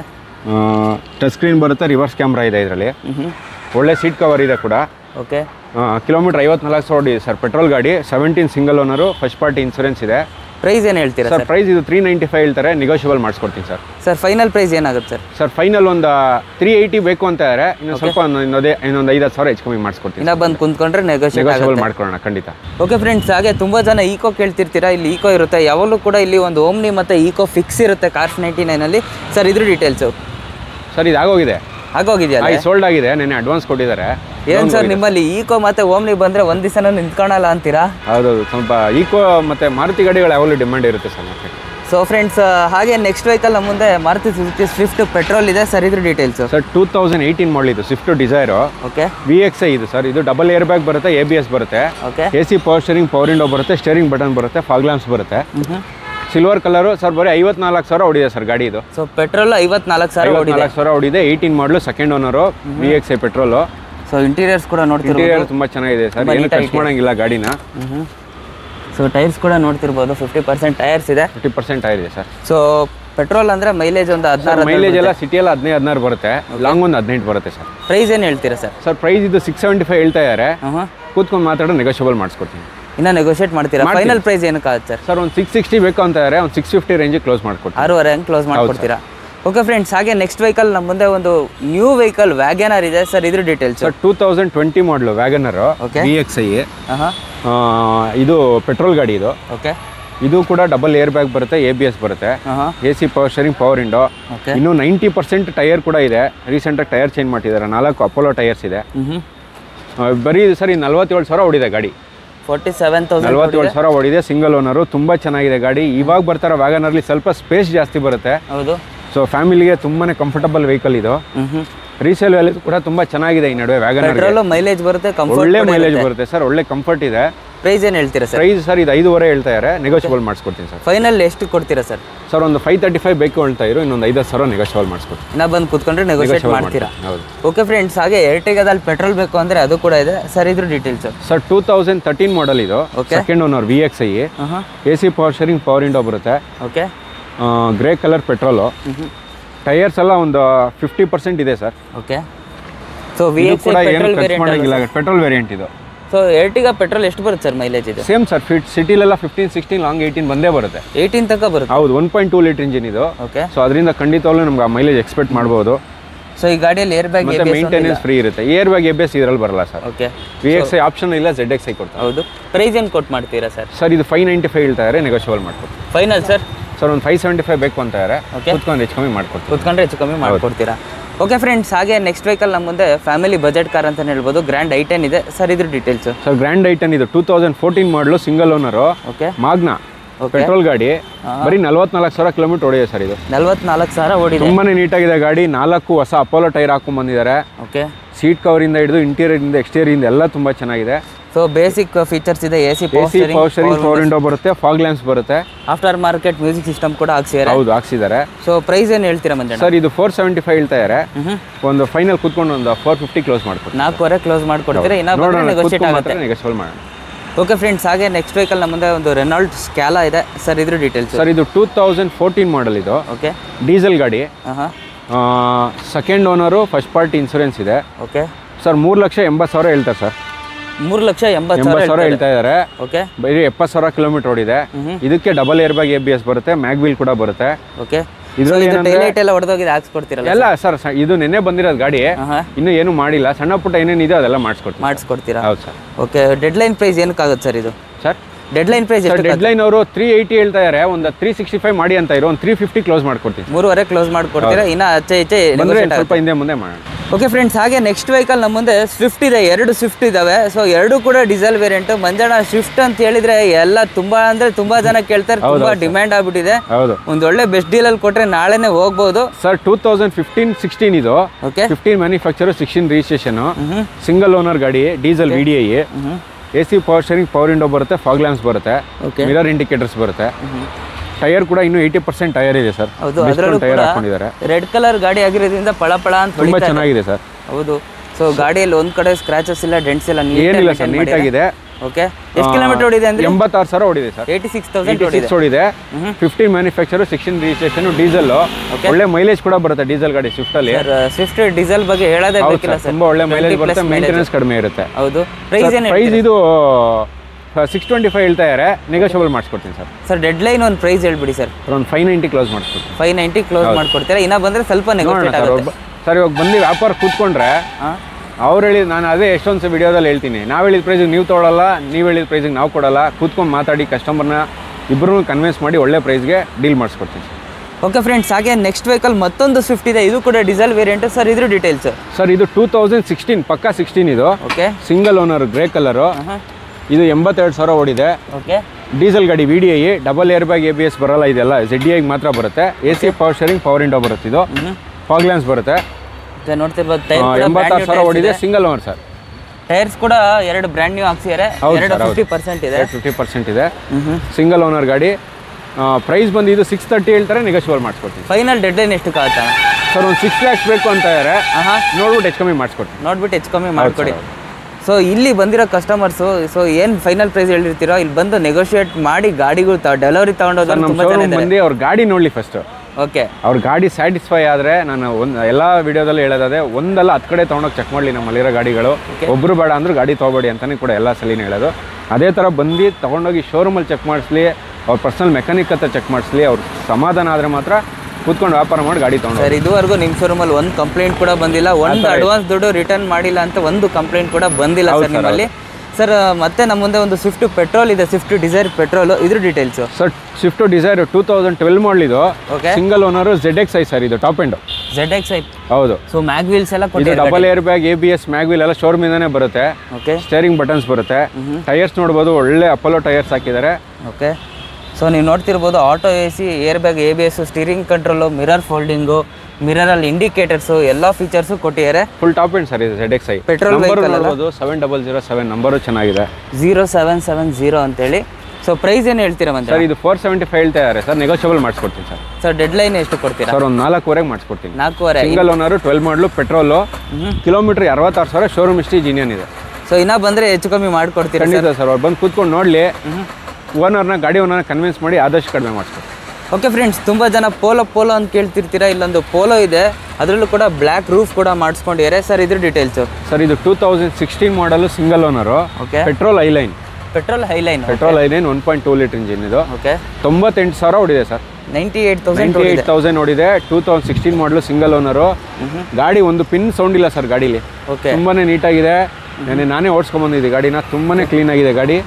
S2: touch screen ಬರುತ್ತೆ, reverse camera ಇದೆ ಇದರಲ್ಲಿ, ಒಳ್ಳೆ ಸೀಟ್ ಕವರ್ ಇದೆ ಕೂಡ.
S1: ಓಕೆ,
S2: ಕಿಲೋಮೀಟರ್ ಐವತ್ನಾಲ್ಕು ಸಾವಿರ ಓಡಿದೆ ಸರ್, ಪೆಟ್ರೋಲ್ ಗಾಡಿ, seventeen single owner, first party insurance ಇದೆ.
S1: ಪ್ರೈಸ್ ಏನು ಹೇಳ್ತೀರಾ
S2: ಸರ್? ಪ್ರೈಸ್ ಇದು ತ್ರೀ ನೈಂಟಿ ಫೈವ್ ಹೇಳ್ತಾರೆ, ನೆಗೋಷಿಯಬಲ್ ಮಾಡಿಸ್ಕೊಡ್ತೀನಿ ಸರ್.
S1: ಸರ್ ಫೈನಲ್ ಪ್ರೈಸ್ ಏನಾಗುತ್ತೆ ಸರ್?
S2: ಸರ್ ಫೈನಲ್ ಒಂದು ತ್ರೀ ಏಯ್ಟಿ ಬೇಕು ಅಂತ ಇದ್ದಾರೆ, ಇನ್ನು ಸ್ವಲ್ಪ ಇನ್ನೊಂದೇ ಇನ್ನೊಂದು ಐದು ಸಾವಿರ ಹೆಚ್ಚು ಕಮ್ಮಿ ಮಾಡಿಸ್ಕೊಡ್ತೀನಿ.
S1: ಇನ್ನ ಬಂದು ಕುಂತ್ಕೊಂಡ್ರೆ ನೆಗೋಷಿಯಬಲ್
S2: ಮಾಡ್ಕೊಳ್ಳೋಣ ಖಂಡಿತ.
S1: ಓಕೆ ಫ್ರೆಂಡ್ಸ್, ಹಾಗೆ ತುಂಬ ಜನ ಈಕೋ ಕೇಳ್ತಿರ್ತೀರಾ, ಇಲ್ಲಿ ಈಕೋ ಇರುತ್ತೆ ಯಾವಾಗಲೂ ಕೂಡ. ಇಲ್ಲಿ ಒಂದು ಓಮ್ನಿ ಮತ್ತು ಈಕೋ ಫಿಕ್ಸ್ ಇರುತ್ತೆ ಕಾರ್ಸ್ ನೈಂಟಿ ನೈನಲ್ಲಿ. ಸರ್ ಇದ್ರ ಡೀಟೇಲ್ಸು?
S2: ಸರ್ ಇದು ಆಗೋಗಿದೆ,
S1: ಆಗೋಗಿದೆಯಲ್ಲ,
S2: ಸೋಲ್ಡ್ ಆಗಿದೆ, ನೆನ್ನೆ ಅಡ್ವಾನ್ಸ್ ಕೊಟ್ಟಿದ್ದಾರೆ.
S1: ಏನು ಸರ್ ನಿಮ್ಮಲ್ಲಿ ಈಕೋ ಮತ್ತೆ ಓಮ್ನಿ ಬಂದರೆ ಒಂದು ದಿವಸ ನಿಂತ್ಕೊಳ್ಳಲ್ಲ ಅಂತೀರಾ?
S2: ಹೌದೌದು, ಸ್ವಲ್ಪ ಈಕೋ ಮತ್ತು ಮಾರುತಿ ಗಾಡಿಗಳು ಯಾವಾಗಲೂ ಡಿಮ್ಯಾಂಡ್ ಇರುತ್ತೆ ಸರ್ ಮಾರ್ಕೆಟ್.
S1: ಸೊ ಫ್ರೆಂಡ್ಸ್, ಹಾಗೆ ನೆಕ್ಸ್ಟ್ ವೆಹಿಕಲ್ ನಮ್ಮ ಮುಂದೆ ಮಾರುತಿ ಸುಜುಕಿ ಸ್ವಿಫ್ಟ್ ಪೆಟ್ರೋಲ್ ಇದೆ ಸರ್, ಇದ್ರ details?
S2: Sir two thousand eighteen model ಇದು Swift Dzire.
S1: Okay,
S2: V X I ಇದು ಸರ್. ಇದು ಡಬಲ್ ಏರ್ ಬ್ಯಾಗ್ ಬರುತ್ತೆ, ಎ ಬಿ ಎಸ್ ಬರುತ್ತೆ,
S1: okay,
S2: A C power steering, power window ಬರುತ್ತೆ, ಸ್ಟೇರಿಂಗ್ ಬಟನ್ ಬರುತ್ತೆ, fog lamps ಬರುತ್ತೆ. Silver colour sir, ಬರೀ ಐವತ್ನಾಲ್ಕು ಸಾವಿರ ಹೊಡಿದೆ ಸರ್ ಗಾಡಿ ಇದು.
S1: ಸೊ ಪೆಟ್ರೋಲ್ ಐವತ್ನಾಲ್ಕು ಸಾವಿರ
S2: ಐವತ್ನಾಲ್ಕು ಸಾವಿರ ಹೊಡಿದೆ, eighteen model, second owner, V X I petrol.
S1: So interiors ಕೂಡ ನೋಡ್ತಿರ್ಬೋದು,
S2: ಇಂಟೀರಿಯರ್ ತುಂಬಾ ಚೆನ್ನಾಗಿದೆ ಸರ್, ಏನು ಟಚ್ ಮಾಡಂಗಿಲ್ಲ ಗಾಡಿನ.
S1: ಸೊ ಟೈರ್ಸ್ ಕೂಡ ನೋಡ್ತಿರ್ಬೋದು, ಫಿಫ್ಟಿ ಪರ್ಸೆಂಟ್ ಟೈರ್ಸ್ ಇದೆ,
S2: ಫಿಫ್ಟಿ ಪರ್ಸೆಂಟ್ ಟೈರ್ ಇದೆ ಸರ್.
S1: ಸೊ ಪೆಟ್ರೋಲ್ ಅಂದ್ರೆ ಮೈಲೇಜ್ ಒಂದು ಹದಿನಾರು,
S2: ಮೈಲೇಜ್ ಎಲ್ಲ ಸಿಟಿ ಎಲ್ಲ ಹದಿನೈದು ಹದಿನಾರು ಬರುತ್ತೆ, ಲಾಂಗ್ ಒಂದು ಹದಿನೆಂಟು ಬರುತ್ತೆ ಸರ್.
S1: ಪ್ರೈಸ್ ಏನು ಹೇಳ್ತೀರಾ ಸರ್?
S2: ಸರ್ ಪ್ರೈಸ್ ಇದು ಸಿಕ್ಸ್ ಸೆವೆಂಟಿ ಫೈವ್ ಹೇಳ್ತಾ ಇದ್ದಾರೆ, ಕೂತ್ಕೊಂಡು ಮಾತಾಡೋ ನೆಗೋಷಿಯಬಲ್ ಮಾಡಿಸ್ಕೊಡ್ತೀನಿ.
S1: ಇನ್ನ ನೆಗೋಷಿಯೇಟ್ ಮಾಡ್ತೀರಾ? ಫೈನಲ್ ಪ್ರೈಸ್ ಏನಕ್ಕಾಗುತ್ತೆ ಸರ್?
S2: ಸರ್ ಒಂದು ಸಿಕ್ಸ್ ಸಿಕ್ಸ್ಟಿ ಬೇಕು ಅಂತ ಇದ್ದಾರೆ, ಒಂದು ಸಿಕ್ಸ್ ಫಿಫ್ಟಿ ರೇಂಜಿಗೆ ಕ್ಲೋಸ್ ಮಾಡ್ಕೊಡ್ತೀನಿ.
S1: ಆರೂವರೆ ಹಂಗೆ ಕ್ಲೋಸ್ ಮಾಡ್ಕೊಡ್ತೀರಾ? ಓಕೆ ಫ್ರೆಂಡ್ಸ್, ಹಾಗೆ ನೆಕ್ಸ್ಟ್ ವೆಹಿಕಲ್ ನಮ್ಮ ಮುಂದೆ ಒಂದು ನ್ಯೂ ವೆಹಿಕಲ್ ವ್ಯಾಗನರ್ ಇದೆ ಸರ್, ಇದ್ರ details.
S2: Sir two thousand twenty model WagonR B X I, ಇದು ಪೆಟ್ರೋಲ್ ಗಾಡಿ ಇದು.
S1: ಓಕೆ,
S2: ಇದು ಕೂಡ ಡಬಲ್ ಏರ್ ಬ್ಯಾಗ್ ಬರುತ್ತೆ, ಎ ಬಿ ಎಸ್ ಬರುತ್ತೆ, A C power steering, power window. ಇನ್ನು ನೈಂಟಿ ಪರ್ಸೆಂಟ್ ಟೈರ್ ಕೂಡ ಇದೆ, ರೀಸೆಂಟಾಗಿ ಟೈರ್ ಚೇಂಜ್ ಮಾಡಿದ್ದಾರೆ, ನಾಲ್ಕು ಅಪೋಲೋ ಟೈರ್ಸ್ ಇದೆ. ಬರೀ ಸರ್ ಈ ನಲ್ವತ್ತೇಳು ಸಾವಿರ ಓಡಿದೆ ಗಾಡಿ,
S1: ಫೋರ್ಟಿ ಸೆವೆನ್ ತೌಸಂಡ್
S2: ನಲ್ವತ್ತೇಳು ಸಾವಿರ ಓಡಿದೆ, ಸಿಂಗಲ್ ಓನರು, ತುಂಬ ಚೆನ್ನಾಗಿದೆ ಗಾಡಿ. ಇವಾಗ ಬರ್ತಾರೋ ವ್ಯಾಗನರ್ಲಿ ಸ್ವಲ್ಪ ಸ್ಪೇಸ್ ಜಾಸ್ತಿ ಬರುತ್ತೆ.
S1: ಹೌದು,
S2: ಸೊ ಫ್ಯಾಮಿಲಿಗೆ ತುಂಬಾನೇ ಕಂಫರ್ಟಬಲ್ ವೆಹಿಕಲ್ ಇದು. ರೀಸೇಲ್ ವ್ಯಾಲ್ಯೂ ಕೂಡ ತುಂಬಾ ಚೆನ್ನಾಗಿದೆ ಈ ನಡುವೆ ವ್ಯಾಗನರ್.
S1: ಮೈಲೇಜ್ ಬರುತ್ತೆ,
S2: ಒಳ್ಳೆ ಮೈಲೇಜ್ ಬರುತ್ತೆ ಸರ್, ಒಳ್ಳೆ ಕಂಫರ್ಟ್ ಇದೆ.
S1: ಪ್ರೈಸ್ ಏನು ಹೇಳ್ತೀರಾ ಸರ್?
S2: ಪ್ರೈಸ್ ಸರ್ ಇದು ಐದುವರೆ ಹೇಳ್ತಾ ಇದ್ದಾರೆ, ನೆಗೋಷಿಯಬಲ್ ಮಾಡಿಸ್ಕೊಡ್ತೀನಿ ಸರ್.
S1: ಫೈನಲ್ ಎಷ್ಟು ಕೊಡ್ತೀರಾ ಸರ್?
S2: ಸರ್ ಒಂದು ಫೈವ್ ತರ್ಟಿ ಫೈವ್ ಬೇಕು ಹೇಳ್ತಾ ಇರೋ, ಇನ್ನೊಂದು ಐದು ಸಾವಿರ ನೆಗೋಷಿಯಬಲ್ ಮಾಡಿಸ್ಕೊಡ್ತೀನಿ.
S1: ನಾ ಬಂದು ಕೂತ್ಕೊಂಡ್ರೆ ನೆಗೋಷಿಯೇಟ್ ಮಾಡ್ತೀರಾ?
S2: ಹೌದು.
S1: ಓಕೆ ಫ್ರೆಂಡ್ಸ್, ಹಾಗೆ ಎರ್ಟಿಗಾದಲ್ಲಿ ಪೆಟ್ರೋಲ್ ಬೇಕು ಅಂದ್ರೆ ಅದು ಕೂಡ ಇದೆ ಸರ್, ಇದ್ರ details.
S2: Sir two thousand thirteen model ಇದು, second owner V X I, A C power steering, power window ಬರುತ್ತೆ.
S1: Okay,
S2: grey colour petrol, tyres ಎಲ್ಲ ಒಂದು ಫಿಫ್ಟಿ ಪರ್ಸೆಂಟ್ ಇದೆ sir.
S1: Okay, so V X
S2: ಕೂಡ ಏನು ಖರ್ಚು ಮಾಡೋಂಗಿಲ್ಲ, ಪೆಟ್ರೋಲ್ ವೇರಿಯಂಟ್ ಇದು.
S1: ಸೊ ಎರ್ಟಿಗಾ ಪೆಟ್ರೋಲ್ ಎಷ್ಟು ಬರುತ್ತೆ ಸರ್ ಮೈಲೇಜ್ ಇದು?
S2: ಸೇಮ್ ಸರ್, ಫಿಟ್ ಸಿಟಿಲೆಲ್ಲ ಫಿಫ್ಟೀನ್ ಸಿಕ್ಸ್ಟೀನ್ ಲಾಂಗ್ ಏಯ್ಟೀನ್ ಬಂದೇ ಬರುತ್ತೆ,
S1: ಏಯ್ಟೀನ್ ತನಕ ಬರುತ್ತೆ.
S2: ಹೌದು, one point two litre engine ಇದು.
S1: ಓಕೆ,
S2: ಸೊ ಅದರಿಂದ ಖಂಡಿತವಾಗ್ಲೂ ನಮ್ಗೆ ಮೈಲೇಜ್ ಎಕ್ಸ್ಪೆಕ್ಟ್ ಮಾಡ್ಬೋದು.
S1: ಸೊ ಈ ಗಾಡಿಯಲ್ಲಿ ಏರ್ ಬ್ಯಾಗ್
S2: ಮತ್ತೆ ಮೇಂಟೆನೆನ್ಸ್ ಫ್ರೀ ಇರುತ್ತೆ, air bag A B S ಇದರಲ್ಲಿ ಬರಲ್ಲ sir.
S1: Okay,
S2: V X I option ಇಲ್ಲ, ಝೆಡ್ ಎಕ್ಸ್ ಐ ಕೊಡ್ತಾರೆ.
S1: ಹೌದು. ಪ್ರೈಸ್ ಏನು ಕೊಟ್ಟು ಮಾಡ್ತೀರಾ ಸರ್?
S2: ಸರ್ ಇದು ಫೈವ್ ನೈಂಟಿ ಫೈವ್ ಹೇಳ್ತಾ ಇದ್ದಾರೆ, ನೆಗೋಷಿಯಬಲ್ ಮಾಡ್ಕೊಡ್ತೀವಿ.
S1: Final sir?
S2: ಸರ್ ಒಂದು ಫೈವ್ ಸೆವೆಂಟಿ ಫೈವ್ ಬೇಕು ಅಂತ ಇದ್ದಾರೆ, ಕೂತ್ಕೊಂಡು ಹೆಚ್ಚು ಕಮ್ಮಿ ಮಾಡ್ಕೊಡ್ತೀವಿ.
S1: ಕೂತ್ಕೊಂಡ್ರೆ ಹೆಚ್ಚು ಕಮ್ಮಿ ಮಾಡ್ಕೊಡ್ತೀರಾ? ಓಕೆ ಫ್ರೆಂಡ್ಸ್, ಹಾಗೆ ನೆಕ್ಸ್ಟ್ ವೆಹಿಕಲ್ ನಮ್ಮ ಮುಂದೆ ಫ್ಯಾಮಿಲಿ ಬಜೆಟ್ ಕಾರ್ ಅಂತ ಹೇಳ್ಬೋದು, ಗ್ರ್ಯಾಂಡ್ ಐ ಟೆನ್ ಇದೆ ಸರ್, ಇದ್ರ details.
S2: Sir Grand I ten ಇದು two thousand fourteen model, single owner.
S1: Okay,
S2: Magna petrol ಗಾಡಿ, ಬರೀ ನಲ್ವತ್ನಾಲ್ಕು ಸಾವಿರ ಕಿಲೋಮೀಟರ್ ಓಡಿದೆ ಸರ್ ಇದು.
S1: ನಲ್ವತ್ನಾಲ್ಕು ಸಾವಿರ ಓಡಿದೆ,
S2: ತುಂಬಾನೇ ನೀಟಾಗಿದೆ ಗಾಡಿ. ನಾಲ್ಕು ಹೊಸ ಅಪೋಲೋ ಟೈರ್ ಹಾಕೊಂಡ್ ಬಂದಿದ್ದಾರೆ.
S1: ಓಕೆ,
S2: ಸೀಟ್ ಕವರಿಂದ ಹಿಡಿದು ಇಂಟೀರಿಯರ್ ಇಂದ ಎಕ್ಸ್ಟೀರಿಯರ್ ಇಂದ ಎಲ್ಲ ತುಂಬಾ ಚೆನ್ನಾಗಿದೆ.
S1: ಸೊ ಬೇಸಿಕ್ ಫೀಚರ್ಸ್ ಇದೆ, A C
S2: power steering, power window ಬರುತ್ತೆ, ಫಾಗ್ ಲ್ಯಾಂಪ್ಸ್ ಬರುತ್ತೆ,
S1: ಆಫ್ಟರ್ ಮಾರ್ಕೆಟ್ ಮ್ಯೂಸಿಕ್ ಸಿಸ್ಟಮ್ ಕೂಡ ಹಾಕ್ಸಿದ್ದಾರೆ.
S2: ಹೌದು, ಹಾಕ್ಸಿದ್ದಾರೆ.
S1: ಸೊ ಪ್ರೈಸ್ ಏನು ಹೇಳ್ತೀರಾ ಮಂಜಣ್ಣ?
S2: ಸರ್ ಇದು ಫೋರ್ ಸೆವೆಂಟಿ ಫೈವ್ ಹೇಳ್ತಾ ಇದ್ದಾರೆ, ಒಂದು ಫೈನಲ್ ಕೂತ್ಕೊಂಡು ಒಂದು ಫೋರ್ ಫಿಫ್ಟಿ ಕ್ಲೋಸ್ ಮಾಡ್ಕೊಡ್ತೀವಿ.
S1: ನಾಲ್ಕೂವರೆ ಕ್ಲೋಸ್ ಮಾಡ್ಕೊಡ್ತೀರಾ? ಇನ್ನೊಂದು ನೆಗೋಷಿಯೇಟ್ ಆಗುತ್ತೆ.
S2: ನೆಗೋಷಿಯಬಲ್ ಮಾಡೋಣ.
S1: ಓಕೆ ಫ್ರೆಂಡ್ಸ್, ಹಾಗೆ ನೆಕ್ಸ್ಟ್ ವೆಹಿಕಲ್ ನಮ್ಮ ಮುಂದೆ ಒಂದು ರೆನಾಲ್ಟ್ ಸ್ಕ್ಯಾಲಾ ಇದೆ ಸರ್, ಇದ್ರ ಡೀಟೇಲ್ಸ್.
S2: ಸರ್ ಇದು ಟೂ ತೌಸಂಡ್ ಫೋರ್ಟೀನ್ ಮಾಡಲ್ ಇದು.
S1: ಓಕೆ,
S2: ಡೀಸೆಲ್ ಗಾಡಿ,
S1: ಹಾಂ,
S2: second owner, first party insurance ಇದೆ.
S1: ಓಕೆ
S2: ಸರ್ ಮೂರು ಲಕ್ಷ ಎಂಬತ್ತು ಸಾವಿರ ಹೇಳ್ತಾರೆ ಸರ್.
S1: ಮೂರು ಲಕ್ಷ ಎಂಬತ್ತು
S2: ಎಂಬತ್ತು ಸಾವಿರ ಹೇಳ್ತಾ ಇದ್ದಾರೆ.
S1: ಓಕೆ,
S2: ಬರೀ ಎಪ್ಪತ್ತು ಸಾವಿರ ಕಿಲೋಮೀಟರ್ ಓಡಿದೆ. ಇದಕ್ಕೆ double air bag A B S ಬರುತ್ತೆ, ಮ್ಯಾಗ್ ವೀಲ್ ಕೂಡ ಬರುತ್ತೆ.
S1: ಓಕೆ, ಇದರಲ್ಲಿ ಟೈಲೈಟ್ ಎಲ್ಲ ಹೊಡೆದೋಗಿದೆ, ಹಾಕ್ಸ್ಕೊಡ್ತೀರಲ್ಲ?
S2: ಎಲ್ಲ ಸರ್, ಇದು ನೆನ್ನೆ ಬಂದಿರೋದು ಗಾಡಿ, ಇನ್ನು ಏನು ಮಾಡಿಲ್ಲ, ಸಣ್ಣ ಪುಟ್ಟ ಏನೇನಿದೆ ಅದೆಲ್ಲ ಮಾಡಿಸ್ಕೊಡ್ತೀವಿ.
S1: ಮಾಡಿಸ್ಕೊಡ್ತೀರಾ?
S2: ಹೌದು sir.
S1: Okay, deadline price ಏನಕ್ಕಾಗುತ್ತೆ ಸರ್ ಇದು? ಸರ್ ಡೆಡ್ ಲೈನ್ ಪ್ರೈಸ್ ಎಷ್ಟು?
S2: ಡೆಡ್ ಲೈನ್ ಅವರು ತ್ರೀ ಏಯ್ಟಿ ಹೇಳ್ತಾ ಇದ್ದಾರೆ, ಒಂದು ತ್ರೀ ಸಿಕ್ಸ್ಟಿ ಫೈವ್ ಮಾಡಿ ಅಂತ ಇರೋ, ಒಂದು ತ್ರೀ ಫಿಫ್ಟಿ ಕ್ಲೋಸ್ ಮಾಡ್ಕೊಡ್ತೀವಿ.
S1: ಮೂರುವರೆ ಕ್ಲೋಸ್ ಮಾಡ್ಕೊಡ್ತೀರಾ? ಇನ್ನು ಆಚೆ ಈಚೆ
S2: ಸ್ವಲ್ಪ ಹಿಂದೆ ಮುಂದೆ ಮಾಡೋಣ.
S1: ಓಕೆ ಫ್ರೆಂಡ್ಸ್, ಹಾಗೆ ನೆಕ್ಸ್ಟ್ ವೆಹಿಕಲ್ ನಮ್ಮ ಮುಂದೆ ಸ್ವಿಫ್ಟ್ ಇದೆ, ಎರಡು ಸ್ವಿಫ್ಟ್ ಇದಾವೆ. ಸೊ ಎರಡು ಕೂಡ ಡೀಸೆಲ್ ವೇರಿಯಂಟ್. ಮಂಜಣ್ಣ ಸ್ವಿಫ್ಟ್ ಅಂತ ಹೇಳಿದ್ರೆ ಎಲ್ಲ ತುಂಬಾ ಅಂದ್ರೆ ತುಂಬಾ ಜನ ಕೇಳ್ತಾರೆ, ತುಂಬಾ ಡಿಮ್ಯಾಂಡ್ ಆಗ್ಬಿಟ್ಟಿದೆ. ಒಂದು ಒಳ್ಳೆ ಬೆಸ್ಟ್ ಡೀಲ್ ಅಲ್ಲಿ ಕೊಟ್ರೆ ನಾಳೆನೆ ಹೋಗ್ಬೋದು
S2: sir. Two thousand fifteen sixteen ಇದು. Okay, fifteen manufacture, sixteen registration, single owner ಗಾಡಿ, diesel V D I, A C power steering, power window ಬರುತ್ತೆ, ಫಾಗ್ ಲ್ಯಾಂಪ್ಸ್ ಬರುತ್ತೆ, ಮಿರರ್ ಇಂಡಿಕೇಟರ್ಸ್ ಬರುತ್ತೆ. ಟೈರ್ ಕೂಡ ಇನ್ನು ಏಯ್ಟಿ ಪರ್ಸೆಂಟ್ ಟೈರ್ ಇದೆ ಸರ್.
S1: ಹೌದು, ಅದರಲ್ಲೂ
S2: ಟೈರ್ ಹಾಕೊಂಡಿದ್ದಾರೆ.
S1: ರೆಡ್ ಕಲರ್ ಗಾಡಿ ಆಗಿರೋದ್ರಿಂದ ಪಳ ಪಳ ಅಂತ
S2: ತುಂಬಾ ಚೆನ್ನಾಗಿದೆ ಸರ್.
S1: ಹೌದು. ಸೊ ಗಾಡಿಯಲ್ಲಿ ಒಂದ್ ಕಡೆ ಸ್ಕ್ರಾಚಸ್ ಇಲ್ಲ, ಡೆಂಟ್ಸ್ ಇಲ್ಲ,
S2: ಏನಿಲ್ಲ ಸರ್, ನೀಟ್ ಆಗಿದೆ.
S1: ಓಕೆ, ಎಷ್ಟು ಕಿಲೋಮೀಟರ್ ಓಡಿದೆ ಅಂದ್ರೆ?
S2: ಎಂಬತ್ತಾರು ಸಾವಿರ ಓಡಿದೆ ಸರ್.
S1: ಏಯ್ಟಿ ಸಿಕ್ಸ್ ತೌಸಂಡ್
S2: ಓಡಿದೆ. Fifteen manufacture, sixteen registration, diesel, ಒಳ್ಳೆ ಮೈಲೇಜ್ ಕೂಡ ಬರುತ್ತೆ ಡೀಸೆಲ್ ಗಾಡಿ ಸ್ವಿಫ್ಟ್ ಅಲ್ಲಿ.
S1: ಸ್ವಿಫ್ಟ್ ಡೀಸೆಲ್ ಬಗ್ಗೆ ಹೇಳೋದೇ ಬೇಕಿಲ್ಲ ಸರ್,
S2: ತುಂಬಾ ಒಳ್ಳೆ ಮೈಲೇಜ್ ಬರುತ್ತೆ, ಮೇಂಟೆನೆನ್ಸ್ ಕಡಿಮೆ ಇರುತ್ತೆ.
S1: ಹೌದು. ಪ್ರೈಸ್ ಏನು?
S2: ಪ್ರೈಸ್ ಇದು ಸಿಕ್ಸ್ ಟ್ವೆಂಟಿ ಫೈವ್ ಹೇಳ್ತಾ ಇದ್ದಾರೆ, ನೆಗೋಷಿಯಬಲ್ ಮಾಡಿಸ್ಕೊಡ್ತೀನಿ ಸರ್.
S1: ಸರ್ ಡೆಡ್ ಲೈನ್ ಒಂದು ಪ್ರೈಸ್ ಹೇಳ್ಬಿಡಿ ಸರ್.
S2: ಒಂದು ಫೈವ್ ನೈಂಟಿ ಕ್ಲೋಸ್ ಮಾಡಿಸ್ಕೊಡ್ತೀನಿ.
S1: ಫೈವ್ ನೈಂಟಿ ಕ್ಲೋಸ್ ಮಾಡ್ಕೊಡ್ತೀರಾ? ಇನ್ನ ಬಂದ್ರೆ ಸ್ವಲ್ಪ ನೆಗೋಷಿಯೇಟ್ ಆಗುತ್ತೆ
S2: ಸರ್. ಇವಾಗ ಬಂದು ವ್ಯಾಪಾರ ಕೂತ್ಕೊಂಡ್ರೆ ಅವ್ರು ಹೇಳಿ, ನಾನು ಅದೇ ಎಷ್ಟೊಂದು ವಿಡಿಯೋದಲ್ಲಿ ಹೇಳ್ತೀನಿ, ನಾವು ಹೇಳಿದ ಪ್ರೈಸಿಗೆ ನೀವು ತೊಗೊಳಲ್ಲ, ನೀವು ಹೇಳಿದ ಪ್ರೈಸಿಗೆ ನಾವು ಕೊಡಲ್ಲ. ಕೂತ್ಕೊಂಡು ಮಾತಾಡಿ ಕಸ್ಟಮರ್ನ ಇಬ್ಬರೂ ಕನ್ವಿನ್ಸ್ ಮಾಡಿ ಒಳ್ಳೆ ಪ್ರೈಸ್ಗೆ ಡೀಲ್ ಮಾಡಿಸ್ಕೊಡ್ತೀನಿ.
S1: ಓಕೆ ಫ್ರೆಂಡ್ಸ್, ಹಾಗೆ ನೆಕ್ಸ್ಟ್ ವೆಹಿಕಲ್ ಮತ್ತೊಂದು ಸ್ವಿಫ್ಟ್ ಇದೆ, ಇದು ಕೂಡ ಡೀಸೆಲ್ ವೇರಿಯಂಟ್ ಸರ್. ಇದ್ರ ಡೀಟೇಲ್ಸ್
S2: ಸರ್, ಇದು ಟೂ ತೌಸಂಡ್ ಸಿಕ್ಸ್ಟೀನ್ ಪಕ್ಕಾ ಸಿಕ್ಸ್ಟೀನ್ ಇದು. Okay, single owner, grey colour, ಇದು ಎಂಬತ್ತೆರಡು ಸಾವಿರ ಓಡಿದೆ. ಓಕೆ, ಡೀಸೆಲ್ ಗಾಡಿ, V D I, double air bag A B S ಬರಲ್ಲ, ಇದೆಲ್ಲ ಝೆಡ್ ಐ ಮಾತ್ರ ಬರುತ್ತೆ. A C power steering, power window ಬರುತ್ತೆ, ಇದು ಫಾಗ್ ಲ್ಯಾಂಪ್ಸ್ ಬರುತ್ತೆ.
S1: ನೋಡ್ತಿರ್ಬೋದು,
S2: ಎಂಬತ್ತಾರು ಸಾವಿರ ಓಡಿದೆ, ಸಿಂಗಲ್ ಓನರ್ ಸರ್.
S1: ಟೈರ್ಸ್ ಕೂಡ ಎರಡು ಬ್ರ್ಯಾಂಡ್ ನ್ಯೂ ಹಾಕ್ಸಿದ್ದಾರೆ, ಫಿಫ್ಟಿ ಪರ್ಸೆಂಟ್ ಇದೆ.
S2: ಫಿಫ್ಟಿ ಪರ್ಸೆಂಟ್ ಇದೆ, ಸಿಂಗಲ್ ಓನರ್ ಗಾಡಿ. ಪ್ರೈಸ್ ಬಂದು ಇದು ಸಿಕ್ಸ್ ತರ್ಟಿ ಹೇಳ್ತಾರೆ, ನೆಗೋಷಿಯಬಲ್ ಮಾಡಿಸ್ಕೊಡ್ತೀವಿ.
S1: ಫೈನಲ್ ಡೆಡ್ ಲೈನ್ ಎಷ್ಟು ಆಗುತ್ತೆ?
S2: ಸರ್ ಒಂದು ಸಿಕ್ಸ್ ಲ್ಯಾಕ್ಸ್ ಬೇಕು ಅಂತ ಇದ್ದಾರೆ. ನೋಡ್ಬಿಟ್ಟು ಹೆಚ್ಚು ಕಮ್ಮಿ ಮಾಡಿಸ್ಕೊಡ್ತೀನಿ.
S1: ನೋಡ್ಬಿಟ್ಟು ಹೆಚ್ಚು ಕಮ್ಮಿ ಮಾಡಿಕೊಡಿ. ಸೊ ಇಲ್ಲಿ ಬಂದಿರೋ ಕಸ್ಟಮರ್ಸು ಸೊ ಏನು ಫೈನಲ್ ಪ್ರೈಸ್ ಹೇಳಿರ್ತೀರೋ ಇಲ್ಲಿ ಬಂದು ನೆಗೋಷಿಯೇಟ್ ಮಾಡಿ ಗಾಡಿಗಳು ಡೆಲಿವರಿ ತಗೊಂಡೋದ್ರೆ ತುಂಬ ಜನ
S2: ಮಂದಿ ಅವ್ರ ಗಾಡಿ ನೋಡಲಿ ಫಸ್ಟು.
S1: ಓಕೆ,
S2: ಅವ್ರ ಗಾಡಿ ಸ್ಯಾಟಿಸ್ಫೈ ಆದರೆ ನಾನು ಒಂದು ಎಲ್ಲ ವಿಡಿಯೋದಲ್ಲಿ ಹೇಳೋದಾದ್ರೆ ಒಂದಲ್ಲ ಹತ್ತು ಕಡೆ ತೊಗೊಂಡೋಗಿ ಚೆಕ್ ಮಾಡಲಿ ನಮ್ಮಲ್ಲಿರೋ ಗಾಡಿಗಳು. ಒಬ್ಬರು ಬೇಡ ಅಂದರೂ ಗಾಡಿ ತೊಗೊಬೇಡಿ ಅಂತಲೇ ಕೂಡ ಎಲ್ಲ ಸಲಿನ ಹೇಳೋದು. ಅದೇ ಥರ ಬಂದು ತೊಗೊಂಡೋಗಿ ಶೋರೂಮಲ್ಲಿ ಚೆಕ್ ಮಾಡಿಸ್ಲಿ, ಅವ್ರ ಪರ್ಸನಲ್ ಮೆಕ್ಯಾನಿಕ್ ಹತ್ರ ಚೆಕ್ ಮಾಡಿಸ್ಲಿ. ಅವ್ರ ಸಮಾಧಾನ ಆದರೆ ಮಾತ್ರ ಕೂತ್ಕೊಂಡು ವ್ಯಾಪಾರ ಮಾಡಿ ಗಾಡಿ ತೊಗೊಂಡು.
S1: ಸರ್ ಇದುವರೆಗೂ ನಿಮ್ಮ ಶೋರೂಮಲ್ಲಿ ಒಂದು ಕಂಪ್ಲೇಂಟ್ ಕೂಡ ಬಂದಿಲ್ಲ, ಒಂದು ಅಡ್ವಾನ್ಸ್ ದುಡ್ಡು ರಿಟರ್ನ್ ಮಾಡಿಲ್ಲ ಅಂತ ಒಂದು ಕಂಪ್ಲೇಂಟ್ ಕೂಡ ಬಂದಿಲ್ಲ ಸರ್ ನಿಮ್ಮಲ್ಲಿ. ಸರ್ ಮತ್ತೆ ನಮ್ಮ ಮುಂದೆ ಒಂದು ಸ್ವಿಫ್ಟ್ ಪೆಟ್ರೋಲ್ ಇದೆ, ಸ್ವಿಫ್ಟ್ ಡಿಸೈರ್ ಪೆಟ್ರೋಲ್, ಇದ್ರ details
S2: sir. Swift Dzire two thousand twelve model ಇದು. Single owner Z X I sir, ಇದು top end
S1: Z X I.
S2: ಹೌದು.
S1: ಸೊ ಮ್ಯಾಗ್ ವೀಲ್ಸ್ ಎಲ್ಲ
S2: ಕೊಟ್ಟಿದ್ದಾರೆ, double air bag, A B S, mag wheel ಎಲ್ಲ showroom ಇಂದಾನೆ ಬರುತ್ತೆ.
S1: Okay,
S2: steering buttons ಬರುತ್ತೆ. Tyres ನೋಡ್ಬೋದು, ಒಳ್ಳೆ ಅಪೋಲೋ ಟೈರ್ಸ್ ಹಾಕಿದ್ದಾರೆ.
S1: ಓಕೆ, ಸೊ ನೀವು ನೋಡ್ತಿರ್ಬೋದು auto A C, air bag, A B S, steering control, mirror folding, ಮಿರರಲ್ಲಿ ಇಂಡಿಕೇಟರ್ಸು ಎಲ್ಲ ಫೀಚರ್ಸು ಕೊಟ್ಟಿದ್ದಾರೆ.
S2: ಫುಲ್ ಟಾಪ್ ಎಂಡ್ ಸರ್ ಇದು Z X I.
S1: Petrol vehicle
S2: ನೋಡ್ಬೋದು, seven double zero seven number ಚೆನ್ನಾಗಿದೆ,
S1: zero seven seven zero ಅಂತೇಳಿ. So price ಏನು ಹೇಳ್ತೀರಾ ಮತ್ತೆ
S2: ಸರ್? ಇದು ಫೋರ್ ಸೆವೆಂಟಿ ಫೈವ್ ಹೇಳ್ತಾ ಇದ್ದಾರೆ ಸರ್, ನೆಗೋಷಿಯಬಲ್ ಮಾಡಿಸ್ಕೊಡ್ತೀನಿ ಸರ್.
S1: ಸರ್ ಡೆಡ್ ಲೈನ್ ಎಷ್ಟು ಕೊಡ್ತೀರಾ
S2: ಸರ್? ಒಂದು ನಾಲ್ಕುವರೆಗೆ ಮಾಡಿಸ್ಕೊಡ್ತೀನಿ.
S1: ನಾಲ್ಕೂವರೆ.
S2: Single owner, twelve model, petrol, kilometre ಅರವತ್ತಾರು ಸಾವಿರ, ಶೋರೂಮ್ ಹಿಸ್ಟ್ರಿ ಜಿನಿಯನ್ ಇದೆ.
S1: ಸೊ ಇನ್ನೂ ಬಂದರೆ ಹೆಚ್ಚು ಕಮ್ಮಿ ಮಾಡಿಕೊಡ್ತೀರಾ?
S2: ಖಂಡಿತ ಸರ್, ಅವ್ರು ಬಂದು ಕೂತ್ಕೊಂಡು ನೋಡಲಿ, ಓನರ್ನ ಗಾಡಿ ಓನರ್ನ ಕನ್ವಿನ್ಸ್ ಮಾಡಿ ಆದಷ್ಟು ಕಡಿಮೆ ಮಾಡಿಸ್ಕೊಡ್ತೀನಿ.
S1: ಓಕೆ ಫ್ರೆಂಡ್ಸ್, ತುಂಬ ಜನ ಪೋಲೋ ಪೋಲೋ ಅಂತ ಕೇಳ್ತಿರ್ತೀರಾ. ಇಲ್ಲೊಂದು ಪೋಲೋ ಇದೆ, ಅದರಲ್ಲೂ ಕೂಡ ಬ್ಲ್ಯಾಕ್ ರೂಫ್ ಕೂಡ ಮಾಡಿಸ್ಕೊಂಡಿದ್ದಾರೆ. ಸರ್ ಇದ್ರ ಡೀಟೇಲ್ಸು?
S2: ಸರ್ ಇದು two thousand sixteen model, single owner.
S1: Okay,
S2: petrol highline.
S1: Petrol highline
S2: petrol highline one point two litre engine ಇದು.
S1: ಓಕೆ,
S2: ತೊಂಬತ್ತೆಂಟು ಸಾವಿರ ಓಡಿದೆ sir.
S1: Ninety eight thousand
S2: ninety eight thousand ಓಡಿದೆ. Two thousand sixteen model, single owner. ಗಾಡಿ ಒಂದು pin sound ಇಲ್ಲ sir ಗಾಡೀಲಿ.
S1: Okay,
S2: ತುಂಬಾ ನೀಟಾಗಿದೆ. ನಾನೇ ನಾನೇ ಓಡಿಸ್ಕೊಂಬಂದಿದ್ದೆ ಗಾಡಿನ, ತುಂಬಾ ಕ್ಲೀನ್ ಆಗಿದೆ ಗಾಡಿ.